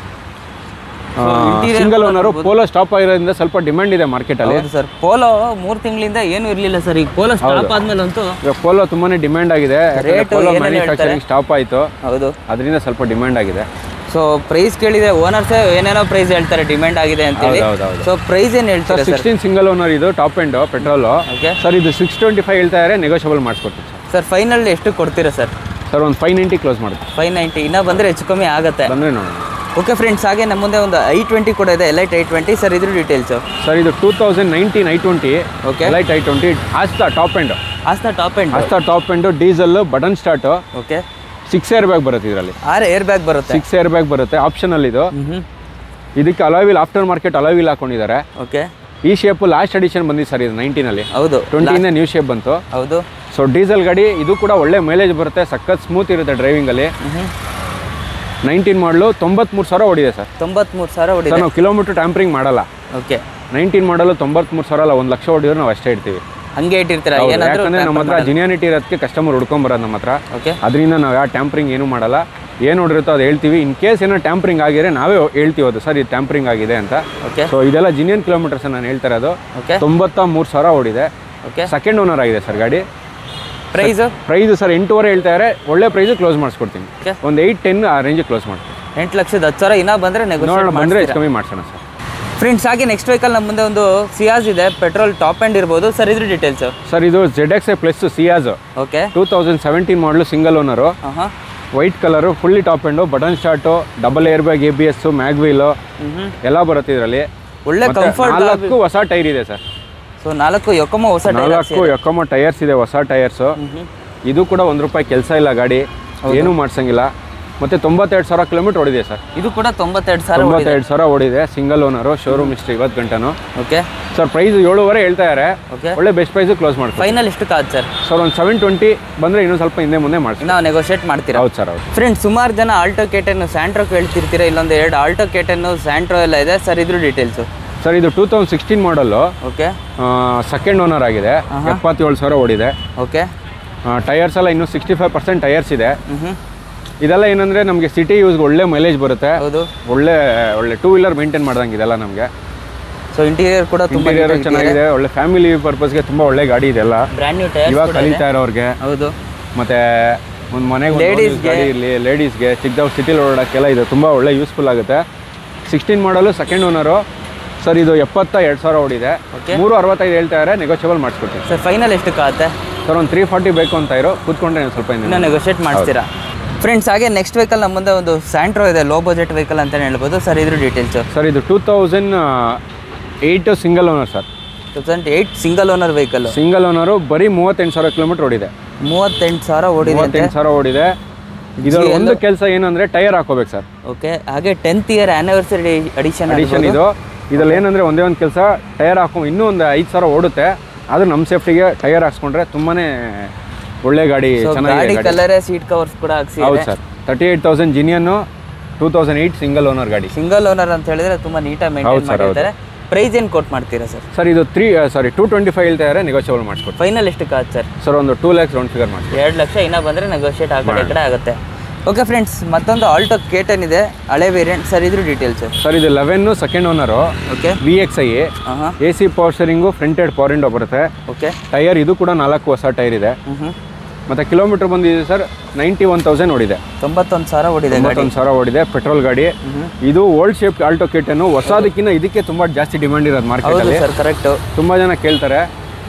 S2: Single owner. ಪೋಲೋ ಸ್ಟಾಪ್ ಆಗಿರೋದ್ರಿಂದ ಸ್ವಲ್ಪ ಡಿಮ್ಯಾಂಡ್ ಇದೆ ಮಾರ್ಕೆಟ್ ಅಲ್ಲಿ.
S1: ಸರ್ ಪೋಲೋ ಮೂರು ತಿಂಗಳಿಂದ ಏನು ಇರಲಿಲ್ಲ ಸರ್, ಈಗ ಪೋಲೋ ಸ್ಟಾಪ್ ಆದ್ಮೇಲೆ ಅಂತೂ
S2: ಈಗ ಪೋಲೋ ತುಂಬಾನೇ ಡಿಮ್ಯಾಂಡ್ ಆಗಿದೆ. ಪೋಲೋ ಮ್ಯಾನುಫ್ಯಾಕ್ಚರಿಂಗ್ ಸ್ಟಾಪ್ ಆಯಿತು,
S1: ಹೌದು,
S2: ಅದರಿಂದ ಸ್ವಲ್ಪ ಡಿಮ್ಯಾಂಡ್ ಆಗಿದೆ.
S1: ಸೊ ಪ್ರೈಸ್ ಕೇಳಿದ್ರೆ ಓನರ್ಸೇ ಏನೇನೋ ಪ್ರೈಸ್ ಹೇಳ್ತಾರೆ, ಡಿಮ್ಯಾಂಡ್ ಆಗಿದೆ ಅಂತೇಳಿ. ಸೊ ಪ್ರೈಸ್ ಏನು ಹೇಳ್ತಾರೆ?
S2: ಸಿಕ್ಸ್ಟೀನ್ ಸಿಂಗಲ್ ಓನರ್ ಇದು, top end petrol.
S1: Okay
S2: sir, ಇದು ಸಿಕ್ಸ್ ಟ್ವೆಂಟಿ ಫೈವ್ ಹೇಳ್ತಾ ಇದ್ದಾರೆ, ನೆಗೋಷಿಯಬಲ್ ಮಾಡಿಸ್ಕೊಡ್ತೀವಿ ಸರ್.
S1: ಸರ್ ಫೈನಲ್ ಎಷ್ಟು ಕೊಡ್ತೀರಾ ಸರ್?
S2: ಸರ್ ಒಂದು ಫೈವ್ ನೈಂಟಿ ಕ್ಲೋಸ್ ಮಾಡ್ತೀವಿ.
S1: ಫೈವ್ ನೈಂಟಿ ಇನ್ನೂ ಬಂದರೆ ಹೆಚ್ಚು ಕಮ್ಮಿ ಆಗುತ್ತೆ
S2: ಬಂದರೆ ನೋಡಿ.
S1: ಓಕೆ ಫ್ರೆಂಡ್ಸ್, ಹಾಗೆ ನಮ್ಮ ಮುಂದೆ ಒಂದು ಐ ಟ್ವೆಂಟಿ ಕೂಡ ಇದೆ, ಎಲೈಟ್ ಐ ಟ್ವೆಂಟಿ. ಸರ್ ಇದ್ರ ಡೀಟೇಲ್ಸು?
S2: ಸರ್ ಇದು two thousand nineteen I twenty.
S1: Okay,
S2: Elite I twenty, Asta top end.
S1: Asta top end.
S2: Asta top end, diesel, button start.
S1: Okay,
S2: six air bag ಬರುತ್ತೆ ಇದರಲ್ಲಿ.
S1: ಆರು air bag ಬರುತ್ತೆ.
S2: Six air bag ಬರುತ್ತೆ, optional ಇದು. ಇದಕ್ಕೆ alloy wheel, after market alloy wheel ಹಾಕೊಂಡಿದ್ದಾರೆ.
S1: Okay,
S2: ಈ shape last edition ಬಂದಿದೆ ಸರ್ ಇದು ನೈನ್ಟೀನಲ್ಲಿ.
S1: ಹೌದು,
S2: ಟ್ವೆಂಟಿಯಿಂದ ನ್ಯೂ ಶೇಪ್ ಬಂತು.
S1: ಹೌದು.
S2: ಸೊ ಡೀಸೆಲ್ ಗಾಡಿ, ಇದು ಕೂಡ ಒಳ್ಳೆ ಮೈಲೇಜ್ ಬರುತ್ತೆ, ಸಖತ್ ಸ್ಮೂತ್ ಇರುತ್ತೆ ಡ್ರೈವಿಂಗಲ್ಲಿ. ನೈನ್ಟೀನ್ ಮಾಡಲು, ತೊಂಬತ್ಮೂರು ಸಾವಿರ ಓಡಿದೆ ಸರ್.
S1: ತೊಂಬತ್ಮೂರು ಸಾವಿರ ಓಡಿದೆ.
S2: ನಾವು ಕಿಲೋಮೀಟರ್ ಟ್ಯಾಂಪರಿಂಗ್ ಮಾಡಲ್ಲ.
S1: ಓಕೆ,
S2: ನೈನ್ಟೀನ್ ಮಾಡಲು ತೊಂಬತ್ಮೂರು ಸಾವಿರ ಅಲ್ಲ, ಒಂದು ಲಕ್ಷ ಹೊಡಿದ್ರೆ ನಾವು ಅಷ್ಟೇ ಇಡ್ತೀವಿ.
S1: ಹಂಗೆ ಇಟ್ಟಿರ್ತೀರಾ?
S2: ಯಾಕಂದ್ರೆ ನಮ್ಮ ಹತ್ರ ಜಿನಿಯಾನಿಟಿ ಇರೋದಕ್ಕೆ ಕಸ್ಟಮರ್ ಹುಡ್ಕೊಂಬರೋದು ನಮ್ಮ ಹತ್ರ.
S1: ಓಕೆ,
S2: ಅದರಿಂದ ನಾವು ಯಾವ ಟ್ಯಾಂಪರಿಂಗ್ ಏನು ಮಾಡಲ್ಲ, ಏನು ನೋಡಿರುತ್ತೋ ಅದು ಹೇಳ್ತೀವಿ. ಇನ್ ಕೇಸ್ ಏನೋ ಟ್ಯಾಂಪರಿಂಗ್ ಆಗಿದ್ರೆ ನಾವೇ ಹೇಳ್ತೀವಿ ಅದು ಸರ್ ಇದು ಟ್ಯಾಂಪರಿಂಗ್ ಆಗಿದೆ ಅಂತ.
S1: ಓಕೆ,
S2: ಸೊ ಇದೆಲ್ಲ ಜಿನಿಯನ್ ಕಿಲೋಮೀಟರ್ಸ್ ನಾನು ಹೇಳ್ತಾ ಇರೋದು.
S1: ಓಕೆ,
S2: ತೊಂಬತ್ತ ಮೂರು ಸಾವಿರ ಓಡಿದೆ.
S1: ಓಕೆ,
S2: ಸೆಕೆಂಡ್ ಓನರ್ ಆಗಿದೆ ಸರ್ ಗಾಡಿ.
S1: ಪ್ರೈಸ್?
S2: ಪ್ರೈಸ್ ಸರ್ ಎಂಟೂವರೆ ಹೇಳ್ತಾ ಇದ್ದಾರೆ, ಒಳ್ಳೆ ಪ್ರೈಸ್ ಕ್ಲೋಸ್ ಮಾಡಿಸ್ಕೊಡ್ತೀನಿ. ಒಂದು ಏಯ್ಟ್ ಟೆನ್ ಆ ರೇಂಜ್ ಕ್ಲೋಸ್ ಮಾಡ್ತೀನಿ.
S1: ಎಂಟು ಲಕ್ಷದ ಹತ್ತು ಸಾವಿರ ಇನ್ನೂ ಬಂದರೆ
S2: ನೋಡೋಣ, ಬಂದರೆ ಎಷ್ಟು ಕಮ್ಮಿ ಮಾಡ್ಸೋಣ ಸರ್.
S1: ಫ್ರೆಂಡ್ಸ್, ಹಾಗೆ ನೆಕ್ಸ್ಟ್ ವೆಹಿಕಲ್ ನಮ್ಮ ಮುಂದೆ ಒಂದು ಸಿಯಾಜ್ ಇದೆ, ಪೆಟ್ರೋಲ್ ಟಾಪ್ ಎಂಡ್ ಇರ್ಬೋದು. ಸರ್ ಇದ್ರ ಡೀಟೇಲ್ಸ್?
S2: ಸರ್ ಇದು Z X I plus Ciaz.
S1: Okay,
S2: two thousand seventeen model, single owner.
S1: ಹಾಂ,
S2: white colour, fully top end, button start, double air bag, A B S, mag wheel ಎಲ್ಲ ಬರುತ್ತೆ ಇದರಲ್ಲಿ.
S1: ಒಳ್ಳೆ comfort.
S2: ನಾಲ್ಕು ಹೊಸ tyre ಇದೆ sir.
S1: So ನಾಲ್ಕು ಯೊಕೊಮೋ ಹೊಸ
S2: ನಾಲ್ಕು ಯೊಕೊಮೋ ಟೈರ್ಸ್ ಇದೆ, ಹೊಸ ಟೈರ್ಸು. ಇದು ಕೂಡ ಒಂದು ರೂಪಾಯಿ ಕೆಲಸ ಇಲ್ಲ ಗಾಡಿ, ಏನೂ ಮಾಡ್ಸಂಗಿಲ್ಲ. ಮತ್ತೆ ತೊಂಬತ್ತೆರಡು ಸಾವಿರ ಕಿಲೋಮೀಟರ್ ಓಡಿದೆ ಸರ್.
S1: ಇದು ಕೂಡ ತೊಂಬತ್ತೆರಡು ಸಾವಿರ
S2: ತೊಂಬತ್ತೆರಡು ಸಾವಿರ ಓಡಿದೆ, ಸಿಂಗಲ್ ಓನರು, ಶೋರೂಮ್ ಹಿಸ್ಟ್ರಿ ಇವತ್ತು ಗಂಟೆನೂ.
S1: ಓಕೆ
S2: ಸರ್, ಪ್ರೈಸ್ ಏಳುವರೆ ಹೇಳ್ತಾ ಇದ್ದಾರೆ.
S1: ಓಕೆ,
S2: ಒಳ್ಳೆ ಬೆಸ್ಟ್ ಪ್ರೈಸ್ ಕ್ಲೋಸ್ ಮಾಡ್ತೀವಿ.
S1: ಫೈನಲ್ ಎಷ್ಟು ಕಾದ್ ಸರ್?
S2: ಸರ್ ಒಂದು ಸೆವೆನ್ ಟ್ವೆಂಟಿ ಬಂದರೆ ಇನ್ನೂ ಸ್ವಲ್ಪ ಹಿಂದೆ ಮುಂದೆ ಮಾಡ್ತೀವಿ,
S1: ನಾವು ನೆಗೋಷಿಯೇಟ್ ಮಾಡ್ತೀರಾ?
S2: ಹೌದು ಸರ್, ಹೌದು.
S1: ಫ್ರೆಂಡ್ಸ್, ಸುಮಾರು ಜನ ಆಲ್ಟೋ ಕೇಟನ್ ಸ್ಯಾಂಟ್ರೋ ಕೇಳ್ತಿರ್ತೀರಾ. ಇಲ್ಲೊಂದು ಎರಡು ಆಲ್ಟೋ ಕೇಟನ್ ಸ್ಯಾಂಟ್ರೋ ಎಲ್ಲ ಇದೆ. ಸರ್ ಇದ್ರ ಡೀಟೇಲ್ಸು?
S2: ಸರ್ ಇದು two thousand sixteen model.
S1: Okay,
S2: second owner ಆಗಿದೆ, ಎಪ್ಪತ್ತೇಳು ಸಾವಿರ ಓಡಿದೆ.
S1: ಓಕೆ,
S2: ಟೈರ್ಸ್ ಎಲ್ಲ ಇನ್ನೂ ಸಿಕ್ಸ್ಟಿ ಫೈವ್ ಪರ್ಸೆಂಟ್ ಟೈರ್ಸ್ ಇದೆ. ಇದೆಲ್ಲ ಏನಂದರೆ ನಮಗೆ ಸಿಟಿ ಯೂಸ್ಗೆ ಒಳ್ಳೆ ಮೈಲೇಜ್ ಬರುತ್ತೆ.
S1: ಹೌದು,
S2: ಒಳ್ಳೆ ಒಳ್ಳೆ ಟೂ ವೀಲರ್ ಮೇಂಟೈನ್ ಮಾಡ್ದಂಗೆ ಇದೆಲ್ಲ ನಮಗೆ.
S1: ಸೊ ಇಂಟೀರಿಯರ್ ಕೂಡ ತುಂಬ
S2: ಚೆನ್ನಾಗಿದೆ, ಒಳ್ಳೆ ಫ್ಯಾಮಿಲಿ ಪರ್ಪಸ್ಗೆ ತುಂಬ ಒಳ್ಳೆ ಗಾಡಿ ಇದೆಲ್ಲ.
S1: ಬ್ರ್ಯಾಂಡ್ ನ್ಯೂ ಟೈರ್
S2: ಇವಾಗ ಕಲಿತಾ ಇರೋರಿಗೆ.
S1: ಹೌದು,
S2: ಮತ್ತು ಒಂದು ಮನೆಗೆ ಲೇಡೀಸ್ಗೆ ಇರಲಿ, ಲೇಡೀಸ್ಗೆ ಚಿಕ್ಕದಾಗ ಸಿಟಿಲಿ ಓಡಾಡೋಕ್ಕೆಲ್ಲ ಇದು ತುಂಬ ಒಳ್ಳೆ ಯೂಸ್ಫುಲ್ ಆಗುತ್ತೆ. ಸಿಕ್ಸ್ಟೀನ್ ಮಾಡಲು, ಸೆಕೆಂಡ್ ಓನರು. ಸರ್ ಇದು ಎಪ್ಪತ್ತ ಎರಡು ಸಾವಿರ ಓಡಿದೆ. ಮೂರು ಅರವತ್ತೈದು ಹೇಳ್ತಾ ಇದ್ದಾರೆ, ನೆಗೋಷಿಯಬಲ್ ಮಾಡಿಸ್ಕೊಡ್ತೀನಿ.
S1: ಸರ್ ಫೈನಲ್ ಎಷ್ಟು ಕಾಗುತ್ತೆ?
S2: ಸರ್ ಒಂದು ತ್ರೀ ಫಾರ್ಟಿ ಬೇಕು ಅಂತ ಇರೋ, ಕೂತ್ಕೊಂಡ್ರೆ ಸ್ವಲ್ಪ
S1: ಇನ್ನೂ ನೆಗೋಷಿಯೇಟ್ ಮಾಡ್ತೀರಾ? ಫ್ರೆಂಡ್ಸ್, ಹಾಗೆ ನೆಕ್ಸ್ಟ್ ವೆಹಿಕಲ್ ನಮ್ಮ ಮುಂದೆ ಒಂದು ಸ್ಯಾಂಟ್ರೋ ಇದೆ, ಲೋ ಬಜೆಟ್ ವೆಹಿಕಲ್ ಅಂತಲೇ ಹೇಳ್ಬೋದು. ಸರ್ ಇದ್ರ ಡೀಟೇಲ್ಸು?
S2: ಸರ್ ಇದು two thousand eight single owner sir.
S1: Two thousand eight single owner vehicle.
S2: Single owner ಬರೀ ಮೂವತ್ತೆಂಟು ಸಾವಿರ ಕಿಲೋಮೀಟರ್ ಓಡಿದೆ.
S1: ಮೂವತ್ತೆಂಟು ಸಾವಿರ ಓಡಿದೆ.
S2: ಮೂವತ್ತೆಂಟು ಸಾವಿರ ಓಡಿದೆ. ಇದು ಒಂದು ಕೆಲಸ ಏನಂದ್ರೆ ಟೈರ್ ಹಾಕೋಬೇಕು ಸರ್.
S1: ಓಕೆ, ಹಾಗೆ tenth year anniversary edition
S2: edition ಇದು. ಇದ್ರಲ್ಲಿ ಏನಂದ್ರೆ ಒಂದೇ ಒಂದು ಕೆಲಸ ಟೈರ್ ಹಾಕೋ ಇನ್ನೂ ಒಂದು ಐದು ಸಾವಿರ ಓಡುತ್ತೆ. ಆದ್ರೆ ನಮ್ಮ ಸೇಫ್ಟಿಗೆ ಟೈರ್ ಹಾಕ್ಸ್ಕೊಂಡ್ರೆ ತುಂಬಾನೇ ಒಳ್ಳೆ ಗಾಡಿ.
S1: ಚೆನ್ನಾಗಿ ಕಲರ್ ಸೀಟ್ ಕವರ್ಸ್ ಕೂಡ ಹಾಕ್ಸಿ.
S2: ಹೌದು sir. Thirty eight thousand genuine two thousand eight single owner ಗಾಡಿ.
S1: ಸಿಂಗಲ್ ಓನರ್ ಅಂತ ಹೇಳಿದ್ರೆ ತುಂಬಾ ನೀಟಾಗಿ ಮೇಂಟೈನ್ ಮಾಡಿರ್ತಾರೆ. ಪ್ರೈಸ್ ಏನು ಕೊಟ್ಟು ಮಾಡ್ತೀರಾ ಸರ್?
S2: ಸರ್ ಇದು three sorry two twenty five ಹೇಳ್ತಾ ಇದ್ದಾರೆ, ನೆಗೋಷಿಯಬಲ್ ಮಾಡಿಸ್ಕೊಡ್ತೀವಿ.
S1: ಫೈನಲ್ ಎಷ್ಟು ಕಾದ್ ಸರ್?
S2: ಸರ್ ಒಂದು ಟೂ ಲ್ಯಾಕ್ಸ್ ರೌಂಡ್ ಫಿಗರ್ ಮಾಡ್ತೀವಿ.
S1: ಎರಡು ಲಕ್ಷ ಇನ್ನೂ ಬಂದರೆ ನೆಗೋಷಿಯೇಟ್ ಆ ಕಡೆ ಕಡೆ ಆಗುತ್ತೆ. ಓಕೆ ಫ್ರೆಂಡ್ಸ್, ಮತ್ತೊಂದು ಆಲ್ಟೋ ಕೆ ಟೆನ್ ಇದೆ, ಹಳೆ ವೇರಿಯಂಟ್ ಸರ್. ಇದ್ರ ಡೀಟೇಲ್ಸ್
S2: ಸರ್ ಇದು eleven second owner.
S1: Okay,
S2: V X I A C power steering, ಫ್ರಂಟೆಡ್ ಪವರ್ ವಿಂಡೋ ಬರುತ್ತೆ.
S1: ಓಕೆ,
S2: ಟೈರ್ ಇದು ಕೂಡ ನಾಲ್ಕು ಹೊಸ ಟೈರ್ ಇದೆ. ಮತ್ತೆ ಕಿಲೋಮೀಟರ್ ಬಂದಿದೆ ಸರ್ ನೈಂಟಿ ಒನ್ ತೌಸಂಡ್ ಓಡಿದೆ.
S1: ತೊಂಬತ್ತೊಂದು ಸಾವಿರ ಓಡಿದೆ.
S2: ತೊಂಬತ್ತೊಂದು ಸಾವಿರ ಓಡಿದೆ. ಪೆಟ್ರೋಲ್ ಗಾಡಿ. ಇದು old shape Alto K ten. ಹೊಸದಕ್ಕಿಂತ ಇದಕ್ಕೆ ತುಂಬಾ ಜಾಸ್ತಿ ಡಿಮಾಂಡ್ ಇರೋದು ಮಾರ್ಕೆಟಲ್ಲಿ.
S1: ಸರ್ ಕರೆಕ್ಟ್,
S2: ತುಂಬಾ ಜನ ಕೇಳ್ತಾರೆ.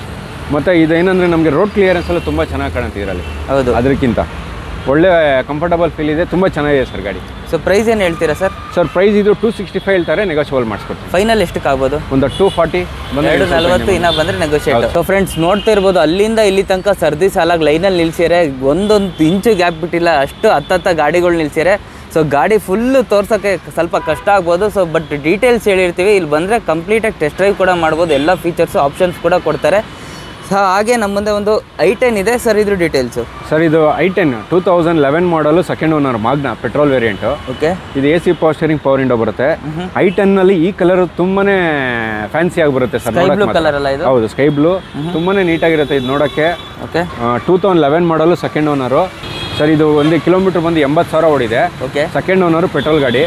S2: ಮತ್ತೆ ಇದೇನಂದ್ರೆ ನಮಗೆ ರೋಡ್ ಕ್ಲಿಯರೆನ್ಸ್ ಎಲ್ಲ ತುಂಬಾ ಚೆನ್ನಾಗಿ ಕಾಣುತ್ತೆ ಇದರಲ್ಲಿ.
S1: ಹೌದು,
S2: ಅದಕ್ಕಿಂತ ಒಳ್ಳೆ ಕಂಫರ್ಟಬಲ್ ಫೀಲ್ ಇದೆ. ತುಂಬ ಚೆನ್ನಾಗಿದೆ ಸರ್ ಗಾಡಿ.
S1: ಸೊ ಪ್ರೈಸ್ ಏನು ಹೇಳ್ತೀರಾ ಸರ್?
S2: ಸರ್ ಪ್ರೈಸ್ ಇದು ಟೂ ಸಿಕ್ಸ್ಟಿ ಫೈವ್ ಹೇಳ್ತಾರೆ, ನೆಗೋಷಿಯಬಲ್ ಮಾಡಿಸ್ಕೊಡ್ತೀವಿ.
S1: ಫೈನಲ್ ಎಷ್ಟಕ್ಕೆ ಆಗ್ಬೋದು?
S2: ಒಂದು ಟೂ ಫಾರ್ಟಿ
S1: ಎರಡು ನಲ್ವತ್ತು ಇನ್ನೂ ಬಂದರೆ ನೆಗೋಷಿಯೇಟ್. ಸೊ ಫ್ರೆಂಡ್ಸ್ ನೋಡ್ತಾ ಇರ್ಬೋದು, ಅಲ್ಲಿಂದ ಇಲ್ಲಿ ತನಕ ಸರ್ದಿ ಸಾಲಾಗಿ ಲೈನಲ್ಲಿ ನಿಲ್ಸಿರೆ, ಒಂದೊಂದು ಇಂಚು ಗ್ಯಾಪ್ ಬಿಟ್ಟಿಲ್ಲ, ಅಷ್ಟು ಹತ್ತತ್ತ ಗಾಡಿಗಳು ನಿಲ್ಸಿರೆ. ಸೊ ಗಾಡಿ ಫುಲ್ಲು ತೋರ್ಸೋಕ್ಕೆ ಸ್ವಲ್ಪ ಕಷ್ಟ ಆಗ್ಬೋದು. ಸೊ ಬಟ್ ಡೀಟೇಲ್ಸ್ ಹೇಳಿರ್ತೀವಿ, ಇಲ್ಲಿ ಬಂದರೆ ಕಂಪ್ಲೀಟಾಗಿ ಟೆಸ್ಟ್ ಡ್ರೈವ್ ಕೂಡ ಮಾಡ್ಬೋದು. ಎಲ್ಲ ಫೀಚರ್ಸು ಆಪ್ಷನ್ಸ್ ಕೂಡ ಕೊಡ್ತಾರೆ. ಸೊ ಹಾಗೆ ನಮ್ಮ ಮುಂದೆ ಒಂದು ಐ ಟೆನ್ ಇದೆ ಸರ್. ಇದ್ರ ಡೀಟೇಲ್ಸು
S2: ಸರ್ ಇದು I ten two thousand eleven model second owner Magna petrol variant.
S1: Okay,
S2: ಇದು A C power steering power window ಬರುತ್ತೆ. ಐ ಟೆನ್ ನಲ್ಲಿ ಈ ಕಲರ್ ತುಂಬಾನೇ ಫ್ಯಾನ್ಸಿ ಆಗಿ ಬರುತ್ತೆ ಸರ್.
S1: ಕಲರ್ ಅಲ್ಲ ಇದು?
S2: ಹೌದು, ಸ್ಕೈ ಬ್ಲೂ. ತುಂಬಾನೇ ನೀಟಾಗಿರುತ್ತೆ ಇದು ನೋಡೋಕ್ಕೆ.
S1: Okay,
S2: two thousand eleven model second owner sir. ಇದು ಒಂದು ಕಿಲೋಮೀಟರ್ ಬಂದು ಎಂಬತ್ತು ಸಾವಿರ ಓಡಿದೆ.
S1: ಓಕೆ,
S2: ಸೆಕೆಂಡ್ ಓನರು ಪೆಟ್ರೋಲ್ ಗಾಡಿ.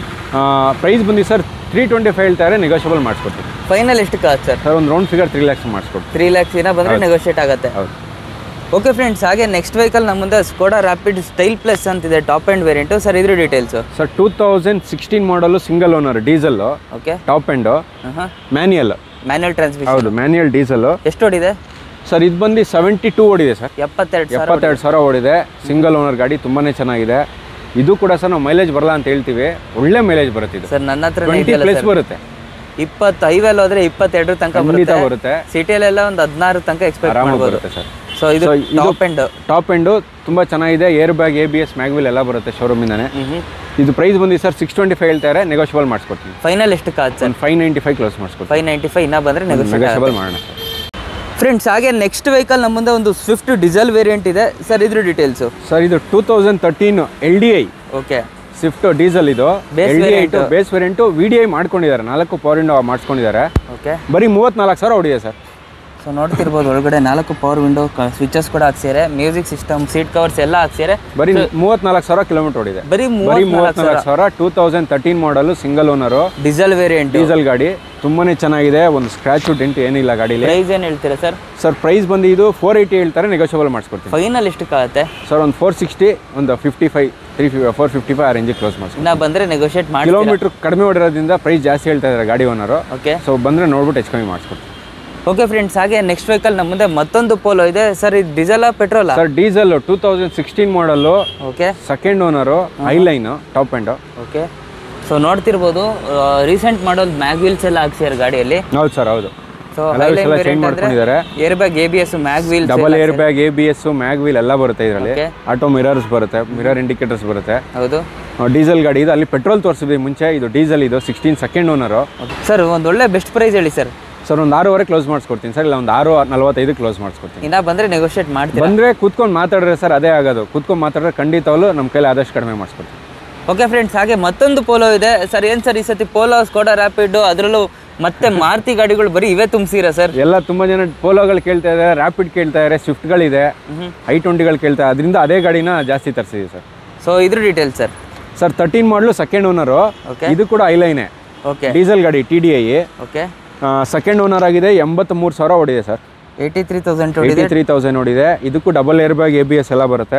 S2: ಪ್ರೈಸ್ ಬಂದು ಸರ್ ತ್ರೀ ಟ್ವೆಂಟಿ ಫೈವ್ ಹೇಳ್ತಾರೆ, ನೆಗೋಷಿಯಬಲ್ ಮಾಡಿಸ್ಕೊಡ್ತೀವಿ.
S1: ಫೈನಲ್ ಎಷ್ಟು ಕಾಸ್ಟ್ ಸರ್?
S2: ಸರ್ ಒಂದು ರೌಂಡ್ ಫಿಗರ್ ತ್ರೀ ಲ್ಯಾಕ್ಸ್ ಮಾಡಿಸ್ಕೊಡ್ತೀವಿ.
S1: ತ್ರೀ ಲ್ಯಾಕ್ಸ್ ಏನೋ ಬಂದರೆ ನೆಗೋಷಿಯೇಟ್ ಆಗುತ್ತೆ.
S2: ಹೌದು.
S1: ಓಕೆ ಫ್ರೆಂಡ್ಸ್, ಹಾಗೆ ನೆಕ್ಸ್ಟ್ ವೆಹಿಕಲ್ ನಮ್ಮ ಮುಂದೆ ಸ್ಕೋಡಾ ರ್ಯಾಪಿಡ್ ಸ್ಟೈಲ್ ಪ್ಲಸ್ ಅಂತಿದೆ, ಟಾಪ್ ಎಂಡ್ ವೇರಿಯಂಟು ಸರ್. ಇದ್ರ details
S2: sir two thousand sixteen model single owner diesel.
S1: Okay,
S2: top end manual.
S1: Manual transmission.
S2: ಹೌದು, ಮ್ಯಾನ್ಯಲ್ ಡೀಸೆಲ್.
S1: ಎಷ್ಟು ಓಡಿದೆ
S2: ಸರ್? ಇದು ಬಂದು ಸೆವೆಂಟಿ ಟೂ ಓಡಿದೆ ಸರ್.
S1: ಎಪ್ಪತ್ತೆರಡು
S2: ಎಪ್ಪತ್ತೆರಡು ಸಾವಿರ ಓಡಿದೆ. ಸಿಂಗಲ್ ಓನರ್ ಗಾಡಿ, ತುಂಬಾನೇ ಚೆನ್ನಾಗಿದೆ. ಇದು ಕೂಡ ಸರ್ ನಾವು ಮೈಲೇಜ್ ಬರಲ್ಲ ಅಂತ ಹೇಳ್ತೀವಿ, ಒಳ್ಳೆ ಮೈಲೇಜ್ ಬರುತ್ತೆ ಇದು
S1: ಸರ್. ನನ್ನ ಹತ್ರ
S2: ಪ್ಲಸ್ ಬರುತ್ತೆ.
S1: ಇಪ್ಪತ್ತು ಹೈವೇಲ್ ಹೋದ್ರೆ ಇಪ್ಪತ್ತೆರಡು ತನಕ
S2: ಬರುತ್ತೆ.
S1: ಸಿಟಿಯಲ್ಲೆಲ್ಲ ಒಂದು ಹದಿನಾರು ತನಕ ಎಕ್ಸ್ಪೆಕ್ಟ್ ಮಾಡ್ಬೋದು ಸರ್. ಸೊ ಇದು ಟಾಪ್ ಎಂಡ್.
S2: ಟಾಪ್ ಎಂಡು ತುಂಬಾ ಚೆನ್ನಾಗಿದೆ. Air bag, A B S, mag wheel ಎಲ್ಲ ಬರುತ್ತೆ ಶೋರೂಮ್ ಇಂದಾನೆ. ಇದು ಪ್ರೈಸ್ ಬಂದಿ ಸರ್ ಸಿಕ್ಸ್ ಟ್ವೆಂಟಿ ಫೈವ್ ಹೇಳ್ತಾರೆ, ನೆಗೋಷಿಯಬಲ್ ಮಾಡಿಸ್ಕೊಡ್ತೀವಿ.
S1: ಫೈನಲ್ ಎಷ್ಟು cost sir?
S2: Five ninety five close ಮಾಡಿಸ್ಕೊಡ್ತೀವಿ.
S1: ಫೈವ್ ನೈಂಟಿ ಫೈವ್ ಇನ್ನೂ ಬಂದರೆ
S2: ನೆಗೋಷಿಯಬಲ್ ಮಾಡೋಣ ಸರ್.
S1: ಫ್ರೆಂಡ್ಸ್, ಹಾಗೆ ನೆಕ್ಸ್ಟ್ ವೆಹಿಕಲ್ ನಮ್ಮ ಮುಂದೆ ಒಂದು ಸ್ವಿಫ್ಟ್ ಡೀಸೆಲ್ ವೇರಿಯಂಟ್ ಇದೆ ಸರ್. ಇದ್ರ ಡೀಟೇಲ್ಸು
S2: ಸರ್ ಇದು two thousand thirteen L D I.
S1: Okay,
S2: Swift diesel. ಇದು L D I base variant. V D I ಮಾಡ್ಕೊಂಡಿದ್ದಾರೆ, ನಾಲ್ಕು ಪವರ್ ವಿಂಡೋ ಮಾಡಿಸ್ಕೊಂಡಿದ್ದಾರೆ.
S1: ಓಕೆ,
S2: ಬರೀ ಮೂವತ್ತ್ನಾಲ್ಕು ಸಾವಿರ ಓಡಿದೆ ಸರ್.
S1: ಸೊ ನೋಡ್ತಿರ್ಬೋದು, ಒಳಗಡೆ ನಾಲ್ಕು ಪವರ್ ವಿಂಡೋ, ಸ್ವಿಚಸ್ ಕೂಡ ಹಾಕ್ಸಿದ್ದಾರೆ, ಮ್ಯೂಸಿಕ್ ಸಿಸ್ಟಮ್, ಸೀಟ್ ಕವರ್ಸ್ ಎಲ್ಲ ಹಾಕ್ಸಿದ್ದಾರೆ.
S2: ಬರೀ ಮೂವತ್ತ್ನಾಲ್ಕು ಸಾವಿರ ಕಿಲೋಮೀಟರ್ ಓಡಿದೆ.
S1: ಬರೀ
S2: ಮೂವತ್ತ್ನಾಲ್ಕು ಸಾವಿರ. ಟೂ ತೌಸಂಡ್ ತರ್ಟೀನ್ ಮಾಡಲು single owner,
S1: diesel variant,
S2: diesel ಗಾಡಿ. ತುಂಬಾನೇ ಚೆನ್ನಾಗಿದೆ. ಒಂದು ಸ್ಕ್ರಾಚ್ ಡೆಂಟ್ ಏನಿಲ್ಲ ಗಾಡಿಲಿ.
S1: ಪ್ರೈಸ್ ಏನು ಹೇಳ್ತೀರಾ ಸರ್?
S2: ಸರ್ ಪ್ರೈಸ್ ಬಂದು ಇದು ಫೋರ್ ಏಯ್ಟಿ ಹೇಳ್ತಾರೆ, ನೆಗೋಷಿಯಬಲ್ ಮಾಡಿಸ್ಕೊಡ್ತೀವಿ.
S1: ಫೈನಲ್ ಎಷ್ಟಕ್ಕಾಗುತ್ತೆ
S2: ಸರ್? ಒಂದು ಫೋರ್ ಸಿಕ್ಸ್ಟಿ, ಒಂದು fifty five, three four fifty five ಆ ರೇಂಜಿಗೆ ಕ್ಲೋಸ್ ಮಾಡಿಸ್ತೀವಿ.
S1: ನಾ ಬಂದರೆ ನೆಗೋಷಿಯೇಟ್ ಮಾಡಿ.
S2: ಕಿಲೋಮೀಟರ್ ಕಡಿಮೆ ಓಡಿರೋದ್ರಿಂದ ಪ್ರೈಸ್ ಜಾಸ್ತಿ ಹೇಳ್ತಾ ಇದ್ದಾರೆ ಗಾಡಿ ಓನರು.
S1: ಓಕೆ,
S2: ಸೊ ಬಂದರೆ ನೋಡ್ಬಿಟ್ಟು ಹೆಚ್ಚು ಕಮ್ಮಿ ಮಾಡಿಸ್ಕೊಡ್ತೀವಿ.
S1: ಓಕೆ ಫ್ರೆಂಡ್ಸ್, ಹಾಗೆ ನೆಕ್ಸ್ಟ್ ವೆಹಿಕಲ್ ನಮ್ಮ ಮುಂದೆ ಮತ್ತೊಂದು ಪೋಲೋ ಇದೆ ಸರ್. ಇದು diesel petrol?
S2: Sir diesel two thousand sixteen model.
S1: Okay,
S2: second owner, highline, top end.
S1: Okay, so ನೋಡ್ತಿರ್ಬೋದು, ರೀಸೆಂಟ್ ಮಾಡಲ್ ಮ್ಯಾಗ್ವೀಲ್ಸ್ ಎಲ್ಲ ಹಾಕ್ಸಿದ್ದಾರೆ ಗಾಡಿಯಲ್ಲಿ.
S2: ಹೌದು ಸರ್, ಹೌದು.
S1: ಸೊ
S2: ಚೇಂಜ್ ಮಾಡ್ಕೊಂಡಿದ್ದಾರೆ.
S1: Air bag, A B S, mag wheel,
S2: double air bag, A B S, mag wheel ಎಲ್ಲ ಬರುತ್ತೆ ಇದರಲ್ಲಿ. ಆಟೋ ಮಿರರ್ಸ್ ಬರುತ್ತೆ, ಮಿರರ್ ಇಂಡಿಕೇಟರ್ಸ್ ಬರುತ್ತೆ.
S1: ಹೌದು,
S2: ಡೀಸೆಲ್ ಗಾಡಿ ಇದು. ಅಲ್ಲಿ ಪೆಟ್ರೋಲ್ ತೋರಿಸಿದ್ವಿ ಮುಂಚೆ, ಇದು ಡೀಸೆಲ್. ಇದು ಸಿಕ್ಸ್ಟೀನ್ ಸೆಕೆಂಡ್ ಓನರು.
S1: ಸರ್ ಒಂದು ಒಳ್ಳೆ ಬೆಸ್ಟ್ ಪ್ರೈಸ್ ಹೇಳಿ ಸರ್.
S2: ಸರ್ ಒಂದು ಆರೂವರೆ ಕ್ಲೋಸ್ ಮಾಡಿಸ್ಕೊಡ್ತೀನಿ ಸರ್. ಇಲ್ಲ ಒಂದು ಆರು ನಲ್ವತ್ತೈದು ಕ್ಲೋಸ್ ಮಾಡಿಸ್ಕೊಡ್ತೀನಿ.
S1: ಇನ್ನ ಬಂದರೆ ನೆಗೋಷಿಯೇಟ್ ಮಾಡ್ತೀನಿ.
S2: ಬಂದರೆ ಕೂತ್ಕೊಂಡು ಮಾತಾಡ್ರೆ ಸರ್ ಅದೇ ಆಗೋದು. ಕೂತ್ಕೊಂಡು ಮಾತಾಡಿದ್ರೆ ಖಂಡಿತವಲ್ಲೂ ನಮ್ಮ ಕೈಲಿ ಆದಷ್ಟು ಕಡಿಮೆ ಮಾಡಿಸ್ಕೊಡ್ತೀನಿ.
S1: ಓಕೆ ಫ್ರೆಂಡ್ಸ್, ಹಾಗೆ ಮತ್ತೊಂದು ಪೋಲೋ ಇದೆ ಸರ್. ಏನು ಸರ್ ಈ ಸತಿ ಪೋಲೋ, ಸ್ಕೋಡಾ ರ್ಯಾಪಿಡ್, ಅದರಲ್ಲೂ ಮತ್ತೆ ಮಾರುತಿ ಗಾಡಿಗಳು ಬರೀ ಇವೇ ತುಂಬಿಸಿರ ಸರ್?
S2: ಎಲ್ಲ ತುಂಬ ಜನ ಪೋಲೋಗಳು ಕೇಳ್ತಾ ಇದ್ದಾರೆ, ರ್ಯಾಪಿಡ್ ಕೇಳ್ತಾ ಇದ್ದಾರೆ, ಸ್ವಿಫ್ಟ್ಗಳಿದೆ, ಐ ಟ್ವೆಂಟಿಗಳು ಕೇಳ್ತಾ, ಅದರಿಂದ ಅದೇ ಗಾಡಿನ ಜಾಸ್ತಿ ತರಿಸಿದ್ದೀವಿ ಸರ್.
S1: ಸೊ ಇದ್ರ details sir?
S2: Sir thirteen model second owner. ಇದು ಕೂಡ ಐಲೈನೇ.
S1: ಓಕೆ,
S2: ಡೀಸೆಲ್ ಗಾಡಿ, T D I.
S1: Okay,
S2: second owner ಆಗಿದೆ. ಎಂಬತ್ತ್ಮೂರು ಸಾವಿರ ಓಡಿದೆ sir.
S1: Eighty three thousand
S2: eighty three thousand ಓಡಿದೆ. ಇದಕ್ಕೂ double air bag, A B S ಎಲ್ಲ ಬರುತ್ತೆ.